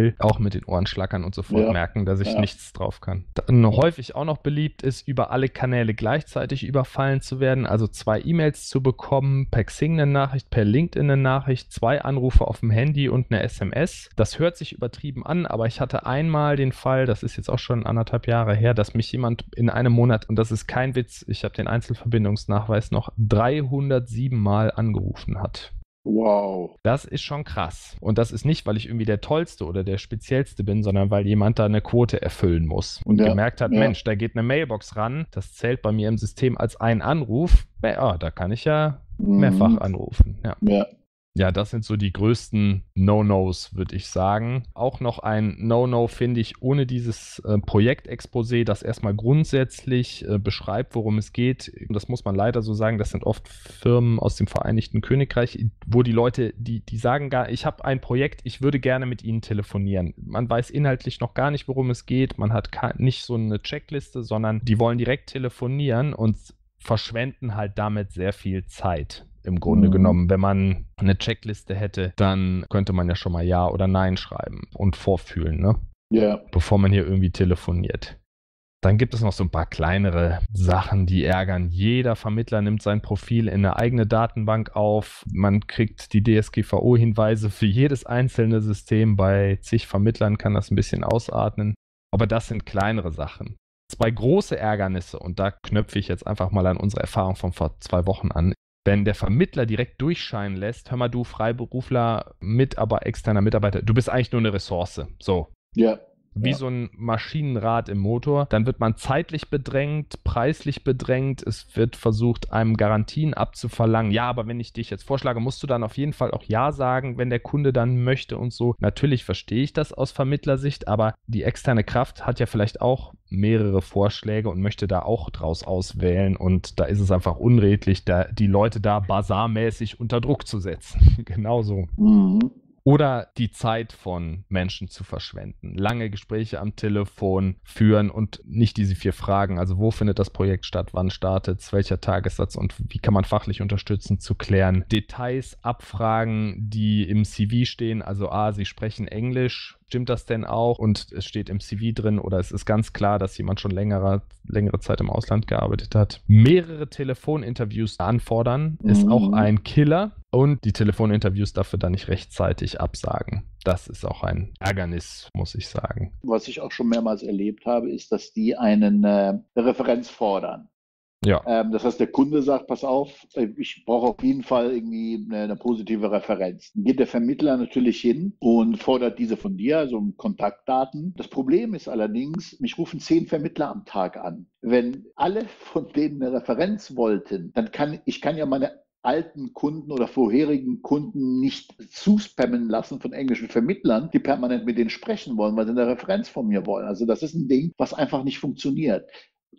mit den Ohren schlackern und sofort Ja. merken, dass ich Ja. nichts drauf kann. Dann häufig auch noch beliebt ist, über alle Kanäle gleichzeitig überfallen zu werden, also zwei E-Mails zu bekommen, per Xing eine Nachricht, per LinkedIn eine Nachricht, zwei Anrufe auf dem Handy und eine S M S. Das hört sich übertrieben an, aber ich hatte einmal den Fall, das ist jetzt auch schon anderthalb Jahre her, dass mich jemand in einem Monat, und das ist kein Witz, ich habe den Einzelverbindungsnachweis noch, dreihundertsieben Mal angerufen hat. Wow. Das ist schon krass. Und das ist nicht, weil ich irgendwie der Tollste oder der Speziellste bin, sondern weil jemand da eine Quote erfüllen muss und Ja, gemerkt hat, ja. Mensch, da geht eine Mailbox ran, das zählt bei mir im System als ein Anruf. Ja, da kann ich ja mehrfach Mhm. anrufen. Ja. Ja. Ja, das sind so die größten No-Nos, würde ich sagen. Auch noch ein No-No finde ich ohne dieses äh, Projektexposé, das erstmal grundsätzlich äh, beschreibt, worum es geht. Das muss man leider so sagen, das sind oft Firmen aus dem Vereinigten Königreich, wo die Leute, die, die sagen gar, ich habe ein Projekt, ich würde gerne mit Ihnen telefonieren. Man weiß inhaltlich noch gar nicht, worum es geht. Man hat nicht so eine Checkliste, sondern die wollen direkt telefonieren und verschwenden halt damit sehr viel Zeit. Im Grunde Mhm. genommen, wenn man eine Checkliste hätte, dann könnte man ja schon mal Ja oder Nein schreiben und vorfühlen, ne? Ja. Bevor man hier irgendwie telefoniert. Dann gibt es noch so ein paar kleinere Sachen, die ärgern. Jeder Vermittler nimmt sein Profil in eine eigene Datenbank auf. Man kriegt die D S G V O-Hinweise für jedes einzelne System. Bei zig Vermittlern kann das ein bisschen ausarten. Aber das sind kleinere Sachen. Zwei große Ärgernisse, und da knöpfe ich jetzt einfach mal an unsere Erfahrung von vor zwei Wochen an. Wenn der Vermittler direkt durchscheinen lässt, hör mal du Freiberufler, mit aber externer Mitarbeiter, du bist eigentlich nur eine Ressource. So. Ja. Wie Ja. so ein Maschinenrad im Motor. Dann wird man zeitlich bedrängt, preislich bedrängt. Es wird versucht, einem Garantien abzuverlangen. Ja, aber wenn ich dich jetzt vorschlage, musst du dann auf jeden Fall auch Ja sagen, wenn der Kunde dann möchte und so. Natürlich verstehe ich das aus Vermittlersicht, aber die externe Kraft hat ja vielleicht auch mehrere Vorschläge und möchte da auch draus auswählen. Und da ist es einfach unredlich, da die Leute da basarmäßig unter Druck zu setzen. Genauso. Mhm. Oder die Zeit von Menschen zu verschwenden. Lange Gespräche am Telefon führen und nicht diese vier Fragen. Also wo findet das Projekt statt, wann startet es, welcher Tagessatz und wie kann man fachlich unterstützen, zu klären. Details abfragen, die im C V stehen. Also A, Sie sprechen Englisch. Stimmt das denn auch? Und es steht im C V drin oder es ist ganz klar, dass jemand schon längere, längere Zeit im Ausland gearbeitet hat. Mehrere Telefoninterviews anfordern ist Mhm. auch ein Killer. Und die Telefoninterviews dafür dann nicht rechtzeitig absagen. Das ist auch ein Ärgernis, muss ich sagen. Was ich auch schon mehrmals erlebt habe, ist, dass die einen äh, eine Referenz fordern. Ja. Ähm, das heißt, der Kunde sagt, pass auf, ich brauche auf jeden Fall irgendwie eine, eine positive Referenz. Dann geht der Vermittler natürlich hin und fordert diese von dir, also Kontaktdaten. Das Problem ist allerdings, mich rufen zehn Vermittler am Tag an. Wenn alle von denen eine Referenz wollten, dann kann ich kann ja meine alten Kunden oder vorherigen Kunden nicht zuspammen lassen von englischen Vermittlern, die permanent mit denen sprechen wollen, weil sie eine Referenz von mir wollen. Also das ist ein Ding, was einfach nicht funktioniert.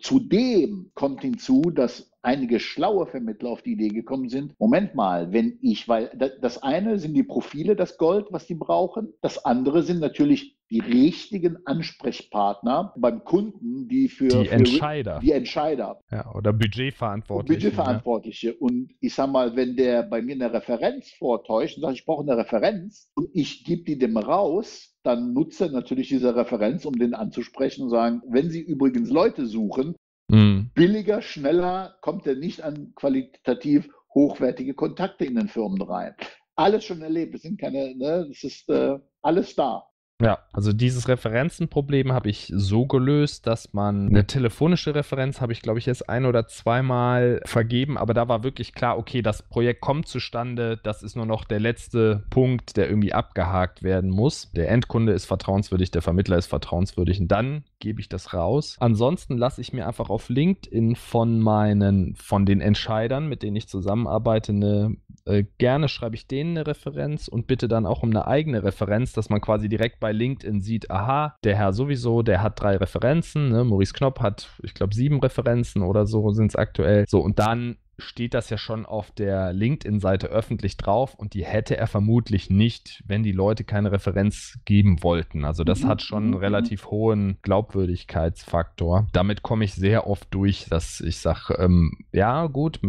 Zudem kommt hinzu, dass einige schlaue Vermittler auf die Idee gekommen sind, Moment mal, wenn ich, weil das eine sind die Profile, das Gold, was die brauchen, das andere sind natürlich die richtigen Ansprechpartner beim Kunden, die für Die für Entscheider. Die Entscheider. Ja, oder Budgetverantwortliche. Budgetverantwortliche. Und ich sag mal, wenn der bei mir eine Referenz vortäuscht und sagt, ich brauche eine Referenz und ich gebe die dem raus, dann nutzt er natürlich diese Referenz, um den anzusprechen und sagen, wenn Sie übrigens Leute suchen, Mhm. billiger, schneller kommt er nicht an qualitativ hochwertige Kontakte in den Firmen rein. Alles schon erlebt, es sind keine, ne, es ist äh, alles da. Ja, also dieses Referenzenproblem habe ich so gelöst, dass man eine telefonische Referenz habe ich, glaube ich, jetzt ein oder zweimal vergeben, aber da war wirklich klar, okay, das Projekt kommt zustande, das ist nur noch der letzte Punkt, der irgendwie abgehakt werden muss. Der Endkunde ist vertrauenswürdig, der Vermittler ist vertrauenswürdig und dann gebe ich das raus. Ansonsten lasse ich mir einfach auf LinkedIn von meinen, von den Entscheidern, mit denen ich zusammenarbeite, eine, äh, gerne schreibe ich denen eine Referenz und bitte dann auch um eine eigene Referenz, dass man quasi direkt bei LinkedIn sieht, aha, der Herr sowieso, der hat drei Referenzen, ne? Maurice Knopp hat, ich glaube, sieben Referenzen oder so sind es aktuell. So, und dann steht das ja schon auf der LinkedIn-Seite öffentlich drauf und die hätte er vermutlich nicht, wenn die Leute keine Referenz geben wollten. Also das Mhm, hat schon einen mhm, relativ hohen Glaubwürdigkeitsfaktor. Damit komme ich sehr oft durch, dass ich sage, ähm, ja gut, mit dem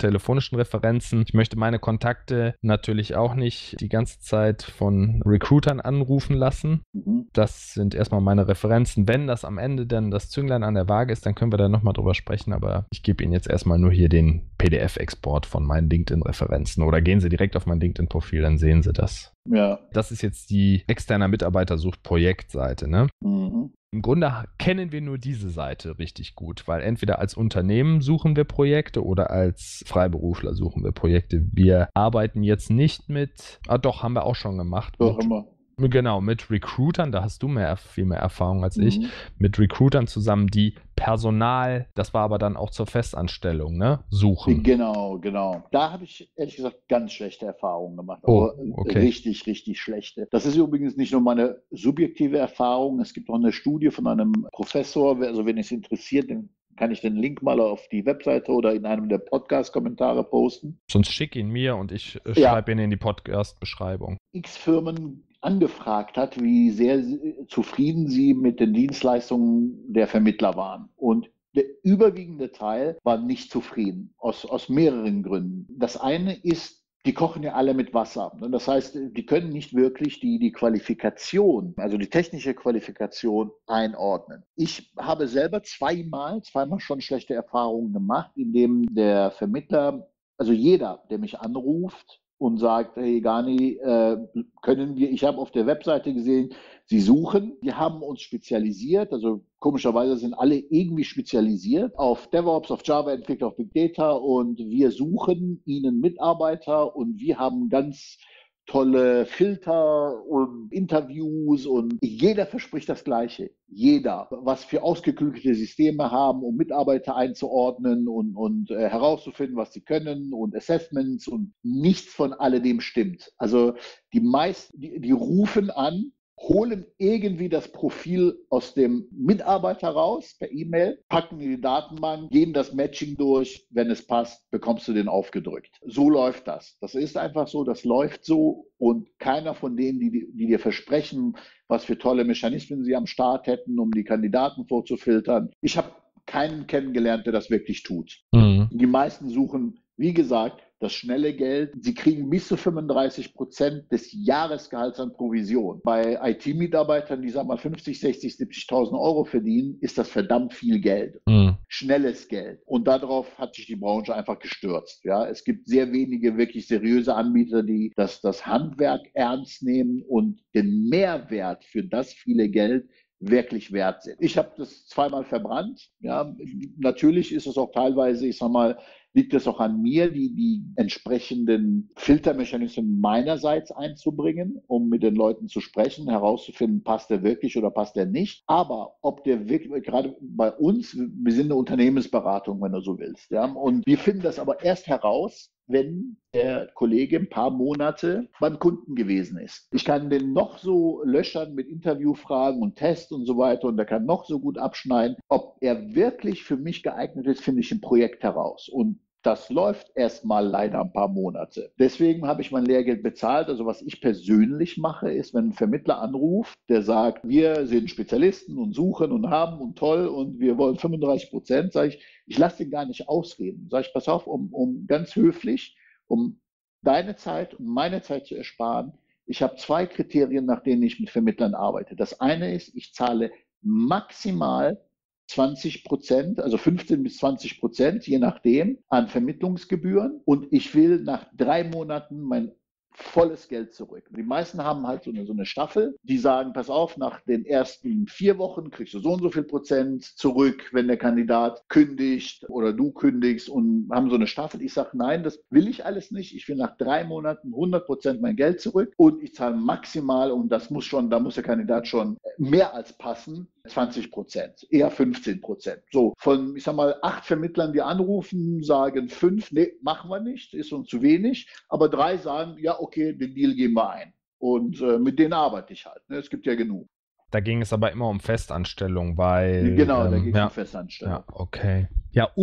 telefonischen Referenzen. Ich möchte meine Kontakte natürlich auch nicht die ganze Zeit von Recruitern anrufen lassen. Mhm. Das sind erstmal meine Referenzen. Wenn das am Ende dann das Zünglein an der Waage ist, dann können wir da nochmal drüber sprechen, aber ich gebe Ihnen jetzt erstmal nur hier den P D F-Export von meinen LinkedIn-Referenzen oder gehen Sie direkt auf mein LinkedIn-Profil, dann sehen Sie das. Ja. Das ist jetzt die externer Mitarbeiter sucht Projektseite, ne? Mhm. Im Grunde kennen wir nur diese Seite richtig gut, weil entweder als Unternehmen suchen wir Projekte oder als Freiberufler suchen wir Projekte. Wir arbeiten jetzt nicht mit, ah doch, haben wir auch schon gemacht. Doch mit, immer. Genau, mit Recruitern, da hast du mehr, viel mehr Erfahrung als ich, Mhm. mit Recruitern zusammen, die Personal, das war aber dann auch zur Festanstellung, ne, suchen. Genau, genau. Da habe ich ehrlich gesagt ganz schlechte Erfahrungen gemacht. Oh, Aber okay. richtig, richtig schlechte. Das ist übrigens nicht nur meine subjektive Erfahrung. Es gibt auch eine Studie von einem Professor. Also wenn es interessiert, dann kann ich den Link mal auf die Webseite oder in einem der Podcast-Kommentare posten. Sonst schick ihn mir und ich äh, Ja. schreibe ihn in die Podcast-Beschreibung. X Firmen angefragt hat, wie sehr sie- zufrieden sie mit den Dienstleistungen der Vermittler waren. Und der überwiegende Teil war nicht zufrieden, aus, aus mehreren Gründen. Das eine ist, die kochen ja alle mit Wasser. Das heißt, die können nicht wirklich die, die Qualifikation, also die technische Qualifikation einordnen. Ich habe selber zweimal, zweimal schon schlechte Erfahrungen gemacht, indem der Vermittler, also jeder, der mich anruft, und sagt, hey Gani, äh, können wir, ich habe auf der Webseite gesehen, Sie suchen, wir haben uns spezialisiert, also komischerweise sind alle irgendwie spezialisiert auf DevOps, auf Java-Entwickler, auf Big Data und wir suchen Ihnen Mitarbeiter und wir haben ganz tolle Filter und Interviews und jeder verspricht das Gleiche. Jeder, was für ausgeklügelte Systeme haben, um Mitarbeiter einzuordnen und, und äh, herauszufinden, was sie können und Assessments und nichts von alledem stimmt. Also die meisten, die, die rufen an, holen irgendwie das Profil aus dem Mitarbeiter raus per E-Mail, packen in die Datenbank, gehen das Matching durch. Wenn es passt, bekommst du den aufgedrückt. So läuft das. Das ist einfach so, das läuft so und keiner von denen, die, die dir versprechen, was für tolle Mechanismen sie am Start hätten, um die Kandidaten vorzufiltern. Ich habe keinen kennengelernt, der das wirklich tut. Mhm. Die meisten suchen, wie gesagt, das schnelle Geld. Sie kriegen bis zu fünfunddreißig Prozent des Jahresgehalts an Provision. Bei I T-Mitarbeitern, die sagen mal fünfzig, sechzig, siebzigtausend Euro verdienen, ist das verdammt viel Geld. Mhm. Schnelles Geld. Und darauf hat sich die Branche einfach gestürzt. Ja, es gibt sehr wenige wirklich seriöse Anbieter, die das, das Handwerk ernst nehmen und den Mehrwert für das viele Geld wirklich wert sind. Ich habe das zweimal verbrannt. Ja, natürlich ist es auch teilweise, ich sag mal, liegt es auch an mir, die, die entsprechenden Filtermechanismen meinerseits einzubringen, um mit den Leuten zu sprechen, herauszufinden, passt der wirklich oder passt der nicht. Aber ob der wirklich, gerade bei uns, wir sind eine Unternehmensberatung, wenn du so willst. Ja, und wir finden das aber erst heraus, wenn der Kollege ein paar Monate beim Kunden gewesen ist. Ich kann den noch so löchern mit Interviewfragen und Tests und so weiter und der kann noch so gut abschneiden. Ob er wirklich für mich geeignet ist, finde ich im Projekt heraus. Und das läuft erstmal leider ein paar Monate. Deswegen habe ich mein Lehrgeld bezahlt. Also was ich persönlich mache, ist, wenn ein Vermittler anruft, der sagt, wir sind Spezialisten und suchen und haben und toll und wir wollen fünfunddreißig Prozent, sage ich, ich lasse den gar nicht ausreden. Sage ich, pass auf, um, um ganz höflich, um deine Zeit und meine Zeit zu ersparen. Ich habe zwei Kriterien, nach denen ich mit Vermittlern arbeite. Das eine ist, ich zahle maximal zwanzig Prozent, also fünfzehn bis zwanzig Prozent, je nachdem, an Vermittlungsgebühren. Und ich will nach drei Monaten mein volles Geld zurück. Die meisten haben halt so eine, so eine Staffel, die sagen, pass auf, nach den ersten vier Wochen kriegst du so und so viel Prozent zurück, wenn der Kandidat kündigt oder du kündigst und haben so eine Staffel. Ich sage, nein, das will ich alles nicht. Ich will nach drei Monaten hundert Prozent mein Geld zurück und ich zahle maximal, und das muss schon, da muss der Kandidat schon mehr als passen, zwanzig Prozent, eher fünfzehn Prozent. So, von, ich sag mal, acht Vermittlern, die anrufen, sagen fünf, nee, machen wir nicht, ist uns zu wenig, aber drei sagen, ja, okay, den Deal gehen wir ein. Und äh, mit denen arbeite ich halt. Ne? Es gibt ja genug. Da ging es aber immer um Festanstellung, weil... Genau, da ähm, geht es ja, um Festanstellung. ja, okay. Ja, um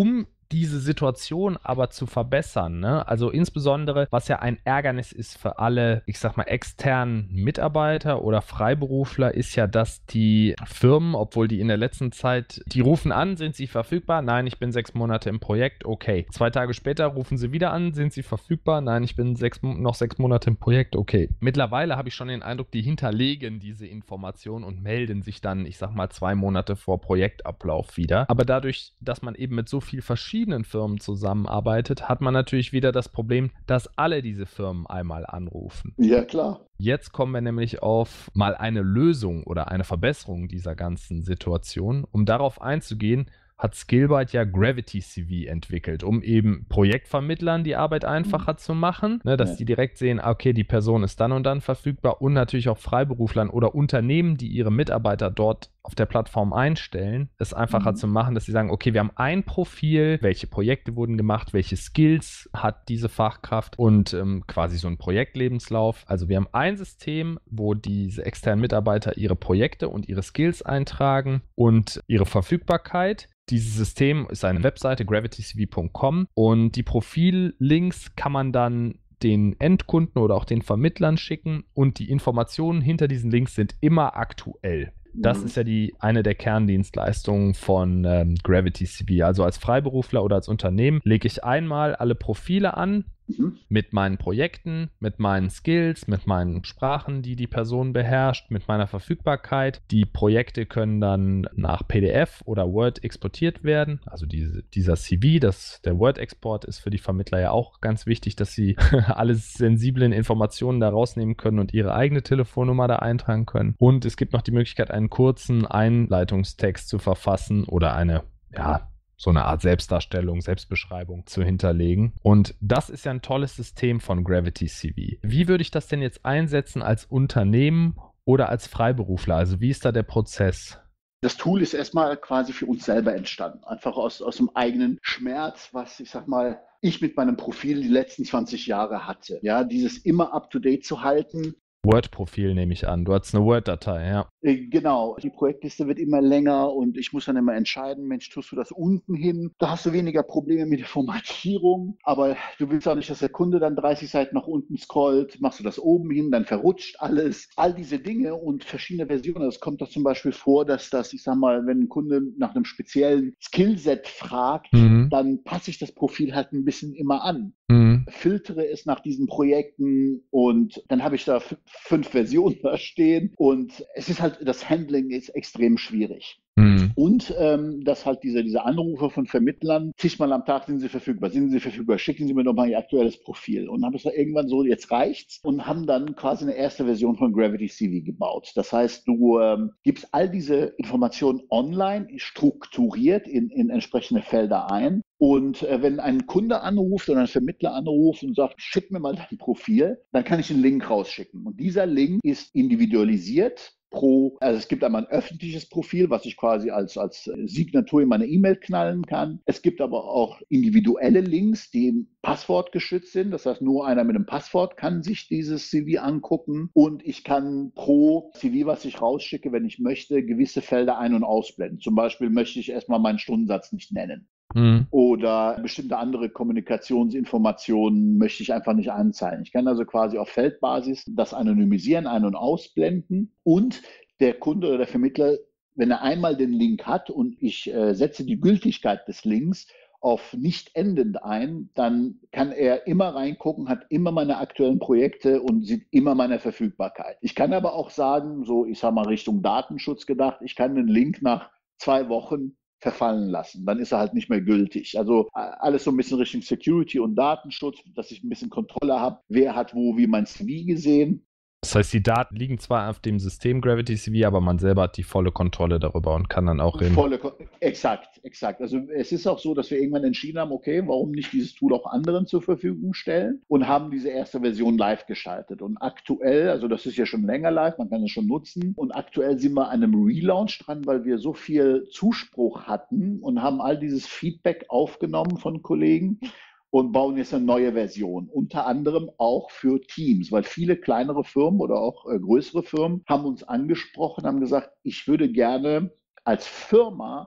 diese Situation aber zu verbessern, ne? Also insbesondere, was ja ein Ärgernis ist für alle, ich sag mal, externen Mitarbeiter oder Freiberufler, ist ja, dass die Firmen, obwohl die in der letzten Zeit, die rufen an, sind sie verfügbar? Nein, ich bin sechs Monate im Projekt, okay. Zwei Tage später rufen sie wieder an, sind sie verfügbar? Nein, ich bin sechs, noch sechs Monate im Projekt, okay. Mittlerweile habe ich schon den Eindruck, die hinterlegen diese Information und melden sich dann, ich sag mal, zwei Monate vor Projektablauf wieder. Aber dadurch, dass man eben mit so vielen verschiedenen Firmen zusammenarbeitet, hat man natürlich wieder das Problem, dass alle diese Firmen einmal anrufen. Ja, klar. Jetzt kommen wir nämlich auf mal eine Lösung oder eine Verbesserung dieser ganzen Situation. Um darauf einzugehen, hat Skillbyte ja Gravity C V entwickelt, um eben Projektvermittlern die Arbeit einfacher mhm. zu machen, ne, dass ja. die direkt sehen, okay, die Person ist dann und dann verfügbar, und natürlich auch Freiberuflern oder Unternehmen, die ihre Mitarbeiter dort auf der Plattform einstellen, es einfacher mhm. zu machen, dass sie sagen, okay, wir haben ein Profil, welche Projekte wurden gemacht, welche Skills hat diese Fachkraft und ähm, quasi so ein Projektlebenslauf. Also wir haben ein System, wo diese externen Mitarbeiter ihre Projekte und ihre Skills eintragen und ihre Verfügbarkeit. Dieses System ist eine Webseite, gravity c v punkt com, und die Profillinks kann man dann den Endkunden oder auch den Vermittlern schicken, und die Informationen hinter diesen Links sind immer aktuell. Das ist ja die eine der Kerndienstleistungen von ähm, Gravity C V. Also als Freiberufler oder als Unternehmen lege ich einmal alle Profile an, mhm. mit meinen Projekten, mit meinen Skills, mit meinen Sprachen, die die Person beherrscht, mit meiner Verfügbarkeit. Die Projekte können dann nach P D F oder Word exportiert werden. Also diese, dieser C V, das, der Word-Export ist für die Vermittler ja auch ganz wichtig, dass sie alle sensiblen Informationen da rausnehmen können und ihre eigene Telefonnummer da eintragen können. Und es gibt noch die Möglichkeit, einen kurzen Einleitungstext zu verfassen oder eine, ja, so eine Art Selbstdarstellung, Selbstbeschreibung zu hinterlegen. Und das ist ja ein tolles System von Gravity C V. Wie würde ich das denn jetzt einsetzen als Unternehmen oder als Freiberufler? Also wie ist da der Prozess? Das Tool ist erstmal quasi für uns selber entstanden. Einfach aus, aus dem eigenen Schmerz, was ich sag mal, ich mit meinem Profil die letzten zwanzig Jahre hatte. Ja, dieses immer up-to-date zu halten. Word-Profil nehme ich an. Du hast eine Word-Datei, ja. Genau. Die Projektliste wird immer länger und ich muss dann immer entscheiden, Mensch, tust du das unten hin? Da hast du weniger Probleme mit der Formatierung, aber du willst auch nicht, dass der Kunde dann dreißig Seiten nach unten scrollt. Machst du das oben hin, dann verrutscht alles. All diese Dinge und verschiedene Versionen. Es kommt doch zum Beispiel vor, dass das, ich sag mal, wenn ein Kunde nach einem speziellen Skillset fragt, mhm. dann passe ich das Profil halt ein bisschen immer an. Mhm. Filtere es nach diesen Projekten und dann habe ich da f- fünf Versionen da stehen und es ist halt, das Handling ist extrem schwierig. Mhm. Und ähm, dass halt diese, diese Anrufe von Vermittlern, zigmal am Tag sind sie verfügbar, sind sie verfügbar, schicken Sie mir doch mal Ihr aktuelles Profil. Und haben es dann irgendwann so, jetzt reicht's, und haben dann quasi eine erste Version von Gravity C V gebaut. Das heißt, du ähm, gibst all diese Informationen online strukturiert in, in entsprechende Felder ein. Und äh, wenn ein Kunde anruft oder ein Vermittler anruft und sagt, schick mir mal dein Profil, dann kann ich einen Link rausschicken. Und dieser Link ist individualisiert pro, also es gibt einmal ein öffentliches Profil, was ich quasi als, als Signatur in meine E-Mail knallen kann. Es gibt aber auch individuelle Links, die passwortgeschützt sind. Das heißt, nur einer mit einem Passwort kann sich dieses C V angucken. Und ich kann pro C V, was ich rausschicke, wenn ich möchte, gewisse Felder ein- und ausblenden. Zum Beispiel möchte ich erstmal meinen Stundensatz nicht nennen. Mhm. Oder bestimmte andere Kommunikationsinformationen möchte ich einfach nicht anzeigen. Ich kann also quasi auf Feldbasis das anonymisieren, ein- und ausblenden. Und der Kunde oder der Vermittler, wenn er einmal den Link hat und ich äh, setze die Gültigkeit des Links auf nicht endend ein, dann kann er immer reingucken, hat immer meine aktuellen Projekte und sieht immer meine Verfügbarkeit. Ich kann aber auch sagen, so ich sage mal Richtung Datenschutz gedacht, ich kann den Link nach zwei Wochen verfallen lassen. Dann ist er halt nicht mehr gültig. Also alles so ein bisschen Richtung Security und Datenschutz, dass ich ein bisschen Kontrolle habe. Wer hat wo wie mein C V gesehen? Das heißt, die Daten liegen zwar auf dem System Gravity C V, aber man selber hat die volle Kontrolle darüber und kann dann auch hin. Volle, exakt, exakt. Also es ist auch so, dass wir irgendwann entschieden haben, okay, warum nicht dieses Tool auch anderen zur Verfügung stellen, und haben diese erste Version live geschaltet. Und aktuell, also das ist ja schon länger live, man kann es schon nutzen, und aktuell sind wir an einem Relaunch dran, weil wir so viel Zuspruch hatten und haben all dieses Feedback aufgenommen von Kollegen und bauen jetzt eine neue Version, unter anderem auch für Teams, weil viele kleinere Firmen oder auch äh, größere Firmen haben uns angesprochen, haben gesagt, ich würde gerne als Firma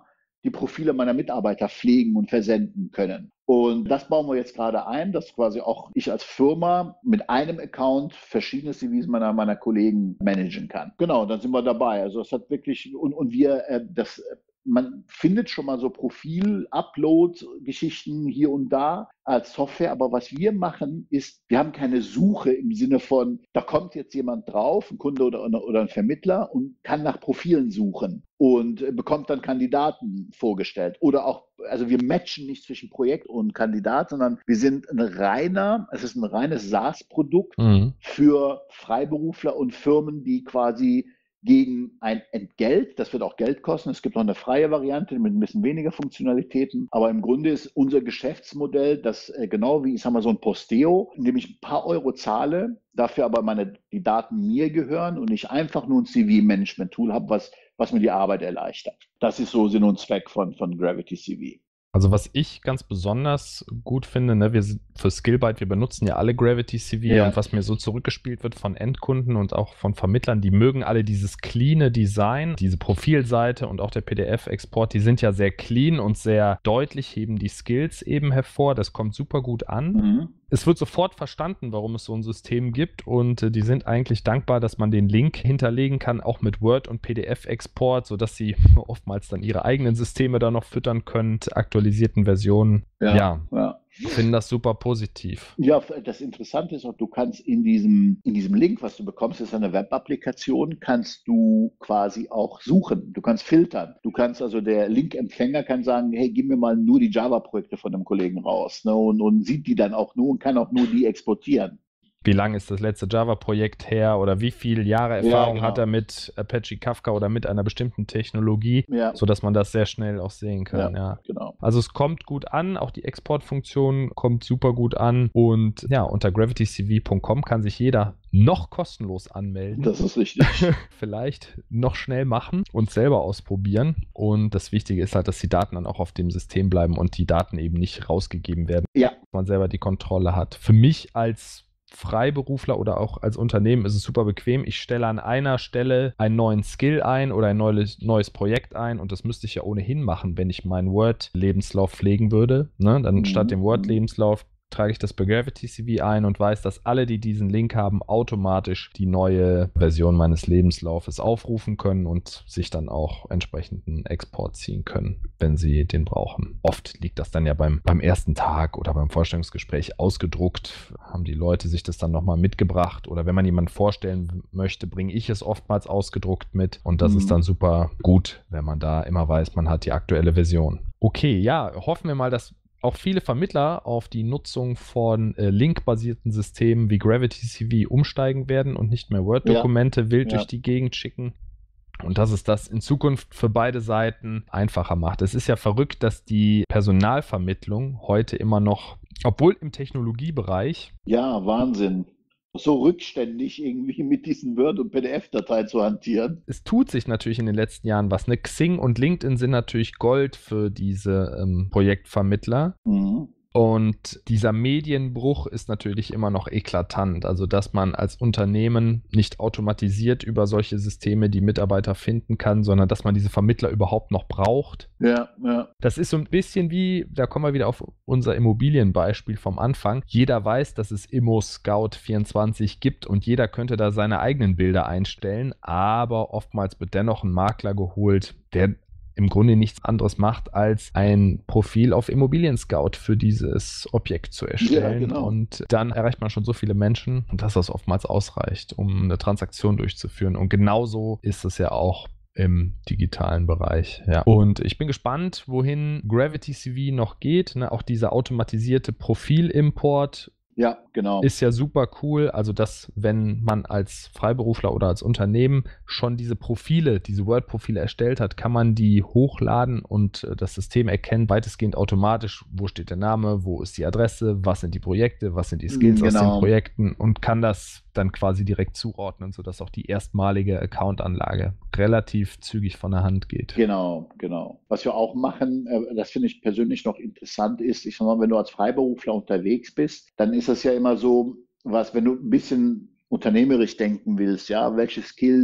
die Profile meiner Mitarbeiter pflegen und versenden können. Und das bauen wir jetzt gerade ein, dass quasi auch ich als Firma mit einem Account verschiedene C Vs meiner, meiner Kollegen managen kann. Genau, dann sind wir dabei. Also das hat wirklich, und, und wir, äh, das, man findet schon mal so Profil-Upload-Geschichten hier und da als Software, aber was wir machen ist, wir haben keine Suche im Sinne von, da kommt jetzt jemand drauf, ein Kunde oder, oder ein Vermittler und kann nach Profilen suchen und bekommt dann Kandidaten vorgestellt. Oder auch, also wir matchen nicht zwischen Projekt und Kandidat, sondern wir sind ein reiner, es ist ein reines SaaS-Produkt Mhm. für Freiberufler und Firmen, die quasi gegen ein Entgelt, das wird auch Geld kosten. Es gibt noch eine freie Variante mit ein bisschen weniger Funktionalitäten. Aber im Grunde ist unser Geschäftsmodell, das äh, genau wie, ich sag mal, so ein Posteo, indem ich ein paar Euro zahle, dafür aber meine, die Daten mir gehören und ich einfach nur ein C V-Management-Tool habe, was, was mir die Arbeit erleichtert. Das ist so Sinn und Zweck von, von Gravity C V. Also was ich ganz besonders gut finde, ne, wir sind für Skillbyte, wir benutzen ja alle Gravity C V Ja. und was mir so zurückgespielt wird von Endkunden und auch von Vermittlern, die mögen alle dieses cleane Design, diese Profilseite und auch der P D F-Export, die sind ja sehr clean und sehr deutlich, heben die Skills eben hervor, das kommt super gut an. Mhm. Es wird sofort verstanden, warum es so ein System gibt und äh, die sind eigentlich dankbar, dass man den Link hinterlegen kann, auch mit Word- und P D F-Export, sodass sie oftmals dann ihre eigenen Systeme da noch füttern können, mit aktualisierten Versionen. Ja, Ja, ja. finden das super positiv. Ja, das Interessante ist auch, du kannst in diesem, in diesem Link, was du bekommst, das ist eine Web-Applikation, kannst du quasi auch suchen. Du kannst filtern. Du kannst also, der Link-Empfänger kann sagen, hey, gib mir mal nur die Java-Projekte von dem Kollegen raus, ne, und, und sieht die dann auch nur und kann auch nur die exportieren. Wie lange ist das letzte Java-Projekt her oder wie viele Jahre Erfahrung Ja, genau. hat er mit Apache Kafka oder mit einer bestimmten Technologie, Ja, sodass man das sehr schnell auch sehen kann. Ja, ja, genau. Also es kommt gut an, auch die Exportfunktion kommt super gut an und ja, unter gravity c v punkt com kann sich jeder noch kostenlos anmelden. Das ist richtig. Vielleicht noch schnell machen und selber ausprobieren. Und das Wichtige ist halt, dass die Daten dann auch auf dem System bleiben und die Daten eben nicht rausgegeben werden, Ja, dass man selber die Kontrolle hat. Für mich als Freiberufler oder auch als Unternehmen ist es super bequem. Ich stelle an einer Stelle einen neuen Skill ein oder ein neues, neues Projekt ein und das müsste ich ja ohnehin machen, wenn ich meinen Word-Lebenslauf pflegen würde. Ne? Dann Mhm. statt dem Word-Lebenslauf trage ich das bei Gravity C V ein und weiß, dass alle, die diesen Link haben, automatisch die neue Version meines Lebenslaufes aufrufen können und sich dann auch entsprechenden Export ziehen können, wenn sie den brauchen. Oft liegt das dann ja beim, beim ersten Tag oder beim Vorstellungsgespräch ausgedruckt, haben die Leute sich das dann nochmal mitgebracht oder wenn man jemanden vorstellen möchte, bringe ich es oftmals ausgedruckt mit und das Mhm. ist dann super gut, wenn man da immer weiß, man hat die aktuelle Version. Okay, ja, hoffen wir mal, dass auch viele Vermittler auf die Nutzung von äh, Link-basierten Systemen wie Gravity C V umsteigen werden und nicht mehr Word-Dokumente wild ja. durch die Gegend schicken. Und dass es das in Zukunft für beide Seiten einfacher macht. Es ist ja verrückt, dass die Personalvermittlung heute immer noch, obwohl im Technologiebereich, Ja, Wahnsinn. So rückständig irgendwie mit diesen Word- und P D F-Dateien zu hantieren. es tut sich natürlich in den letzten Jahren was. Ne? Xing und LinkedIn sind natürlich Gold für diese ähm, Projektvermittler. Mhm. Und dieser Medienbruch ist natürlich immer noch eklatant. Also, dass man als Unternehmen nicht automatisiert über solche Systeme die Mitarbeiter finden kann, sondern dass man diese Vermittler überhaupt noch braucht. Ja, ja. Das ist so ein bisschen wie, da kommen wir wieder auf unser Immobilienbeispiel vom Anfang. Jeder weiß, dass es Immo Scout vierundzwanzig gibt und jeder könnte da seine eigenen Bilder einstellen, aber oftmals wird dennoch ein Makler geholt, der im Grunde nichts anderes macht, als ein Profil auf Immobilien Scout für dieses Objekt zu erstellen. Ja, genau. Und dann erreicht man schon so viele Menschen, dass das oftmals ausreicht, um eine Transaktion durchzuführen. Und genauso ist es ja auch im digitalen Bereich. Ja. Und ich bin gespannt, wohin Gravity C V noch geht. Ne? Auch dieser automatisierte Profilimport Ja, genau. ist ja super cool. Also, dass, wenn man als Freiberufler oder als Unternehmen schon diese Profile, diese Word-Profile erstellt hat, kann man die hochladen und äh, das System erkennt weitestgehend automatisch, wo steht der Name, wo ist die Adresse, was sind die Projekte, was sind die Skills aus den Genau. Projekten und kann das dann quasi direkt zuordnen, sodass auch die erstmalige Accountanlage relativ zügig von der Hand geht. Genau, genau. Was wir auch machen, äh, das finde ich persönlich noch interessant ist, ich sag mal, wenn du als Freiberufler unterwegs bist, dann ist es ja immer so, was, wenn du ein bisschen unternehmerisch denken willst, ja, welche Skills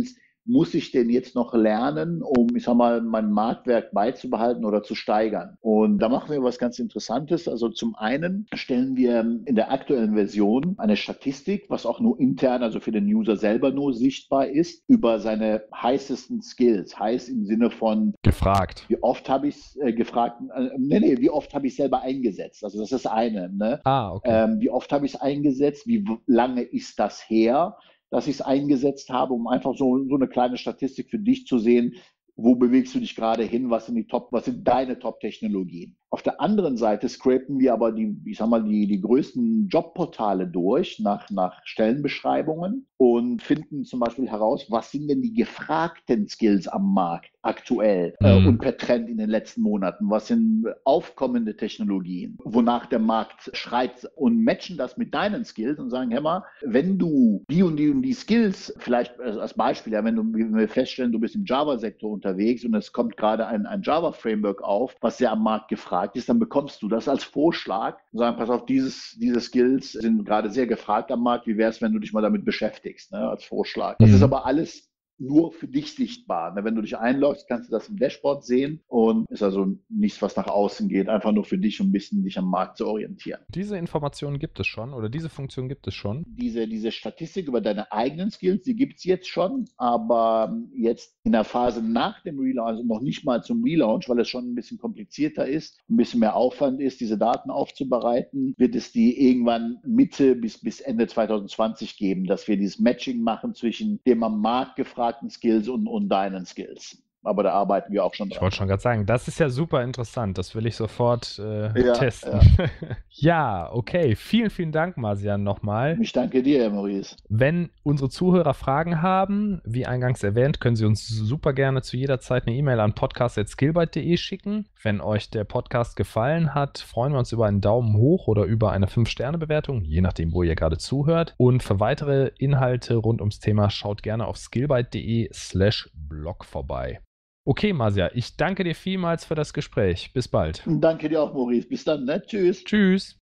muss ich denn jetzt noch lernen, um, ich sag mal, mein Marktwert beizubehalten oder zu steigern? Und da machen wir was ganz Interessantes. Also zum einen stellen wir in der aktuellen Version eine Statistik, was auch nur intern, also für den User selber nur sichtbar ist, über seine heißesten Skills. Heiß im Sinne von gefragt. Wie oft habe ich es äh, gefragt? Äh, nee, nee, wie oft habe ich es selber eingesetzt? Also das ist das eine. Ne? Ah, okay. Ähm, wie oft habe ich es eingesetzt? Wie w- lange ist das her, dass ich es eingesetzt habe, um einfach so, so eine kleine Statistik für dich zu sehen, wo bewegst du dich gerade hin, was sind die Top, was sind deine Top-Technologien? Auf der anderen Seite scrapen wir aber die, ich sag mal, die, die größten Jobportale durch nach, nach Stellenbeschreibungen und finden zum Beispiel heraus, was sind denn die gefragten Skills am Markt aktuell Mhm. äh, und per Trend in den letzten Monaten? Was sind aufkommende Technologien, wonach der Markt schreit, und matchen das mit deinen Skills und sagen, hör mal, wenn du die und die und die Skills, vielleicht als Beispiel, ja, wenn, du, wenn wir feststellen, du bist im Java-Sektor unterwegs und es kommt gerade ein, ein Java-Framework auf, was sehr am Markt gefragt ist, dann bekommst du das als Vorschlag und sagen, pass auf, dieses, diese Skills sind gerade sehr gefragt am Markt, wie wäre es, wenn du dich mal damit beschäftigst, ne, als Vorschlag. Das Mhm. ist aber alles nur für dich sichtbar. Wenn du dich einloggst, kannst du das im Dashboard sehen und ist also nichts, was nach außen geht, einfach nur für dich, um ein bisschen dich am Markt zu orientieren. Diese Informationen gibt es schon oder diese Funktion gibt es schon? Diese, diese Statistik über deine eigenen Skills, die gibt es jetzt schon, aber jetzt in der Phase nach dem Relaunch, also noch nicht mal zum Relaunch, weil es schon ein bisschen komplizierter ist, ein bisschen mehr Aufwand ist, diese Daten aufzubereiten, wird es die irgendwann Mitte bis, bis Ende zwanzig zwanzig geben, dass wir dieses Matching machen zwischen dem am Markt gefragten Skills und, und deinen Skills. Aber da arbeiten wir auch schon dran. Ich wollte schon gerade sagen, das ist ja super interessant. Das will ich sofort äh, Ja, testen. ja. Ja, okay. Vielen, vielen Dank, Marcian, nochmal. Ich danke dir, Herr Maurice. Wenn unsere Zuhörer Fragen haben, wie eingangs erwähnt, können sie uns super gerne zu jeder Zeit eine E-Mail an podcast at skillbyte punkt de schicken. Wenn euch der Podcast gefallen hat, freuen wir uns über einen Daumen hoch oder über eine fünf Sterne Bewertung, je nachdem, wo ihr gerade zuhört. Und für weitere Inhalte rund ums Thema schaut gerne auf skillbyte punkt de slash blog vorbei. Okay, Marcia, ich danke dir vielmals für das Gespräch. Bis bald. Danke dir auch, Maurice. Bis dann, ne? Tschüss. Tschüss.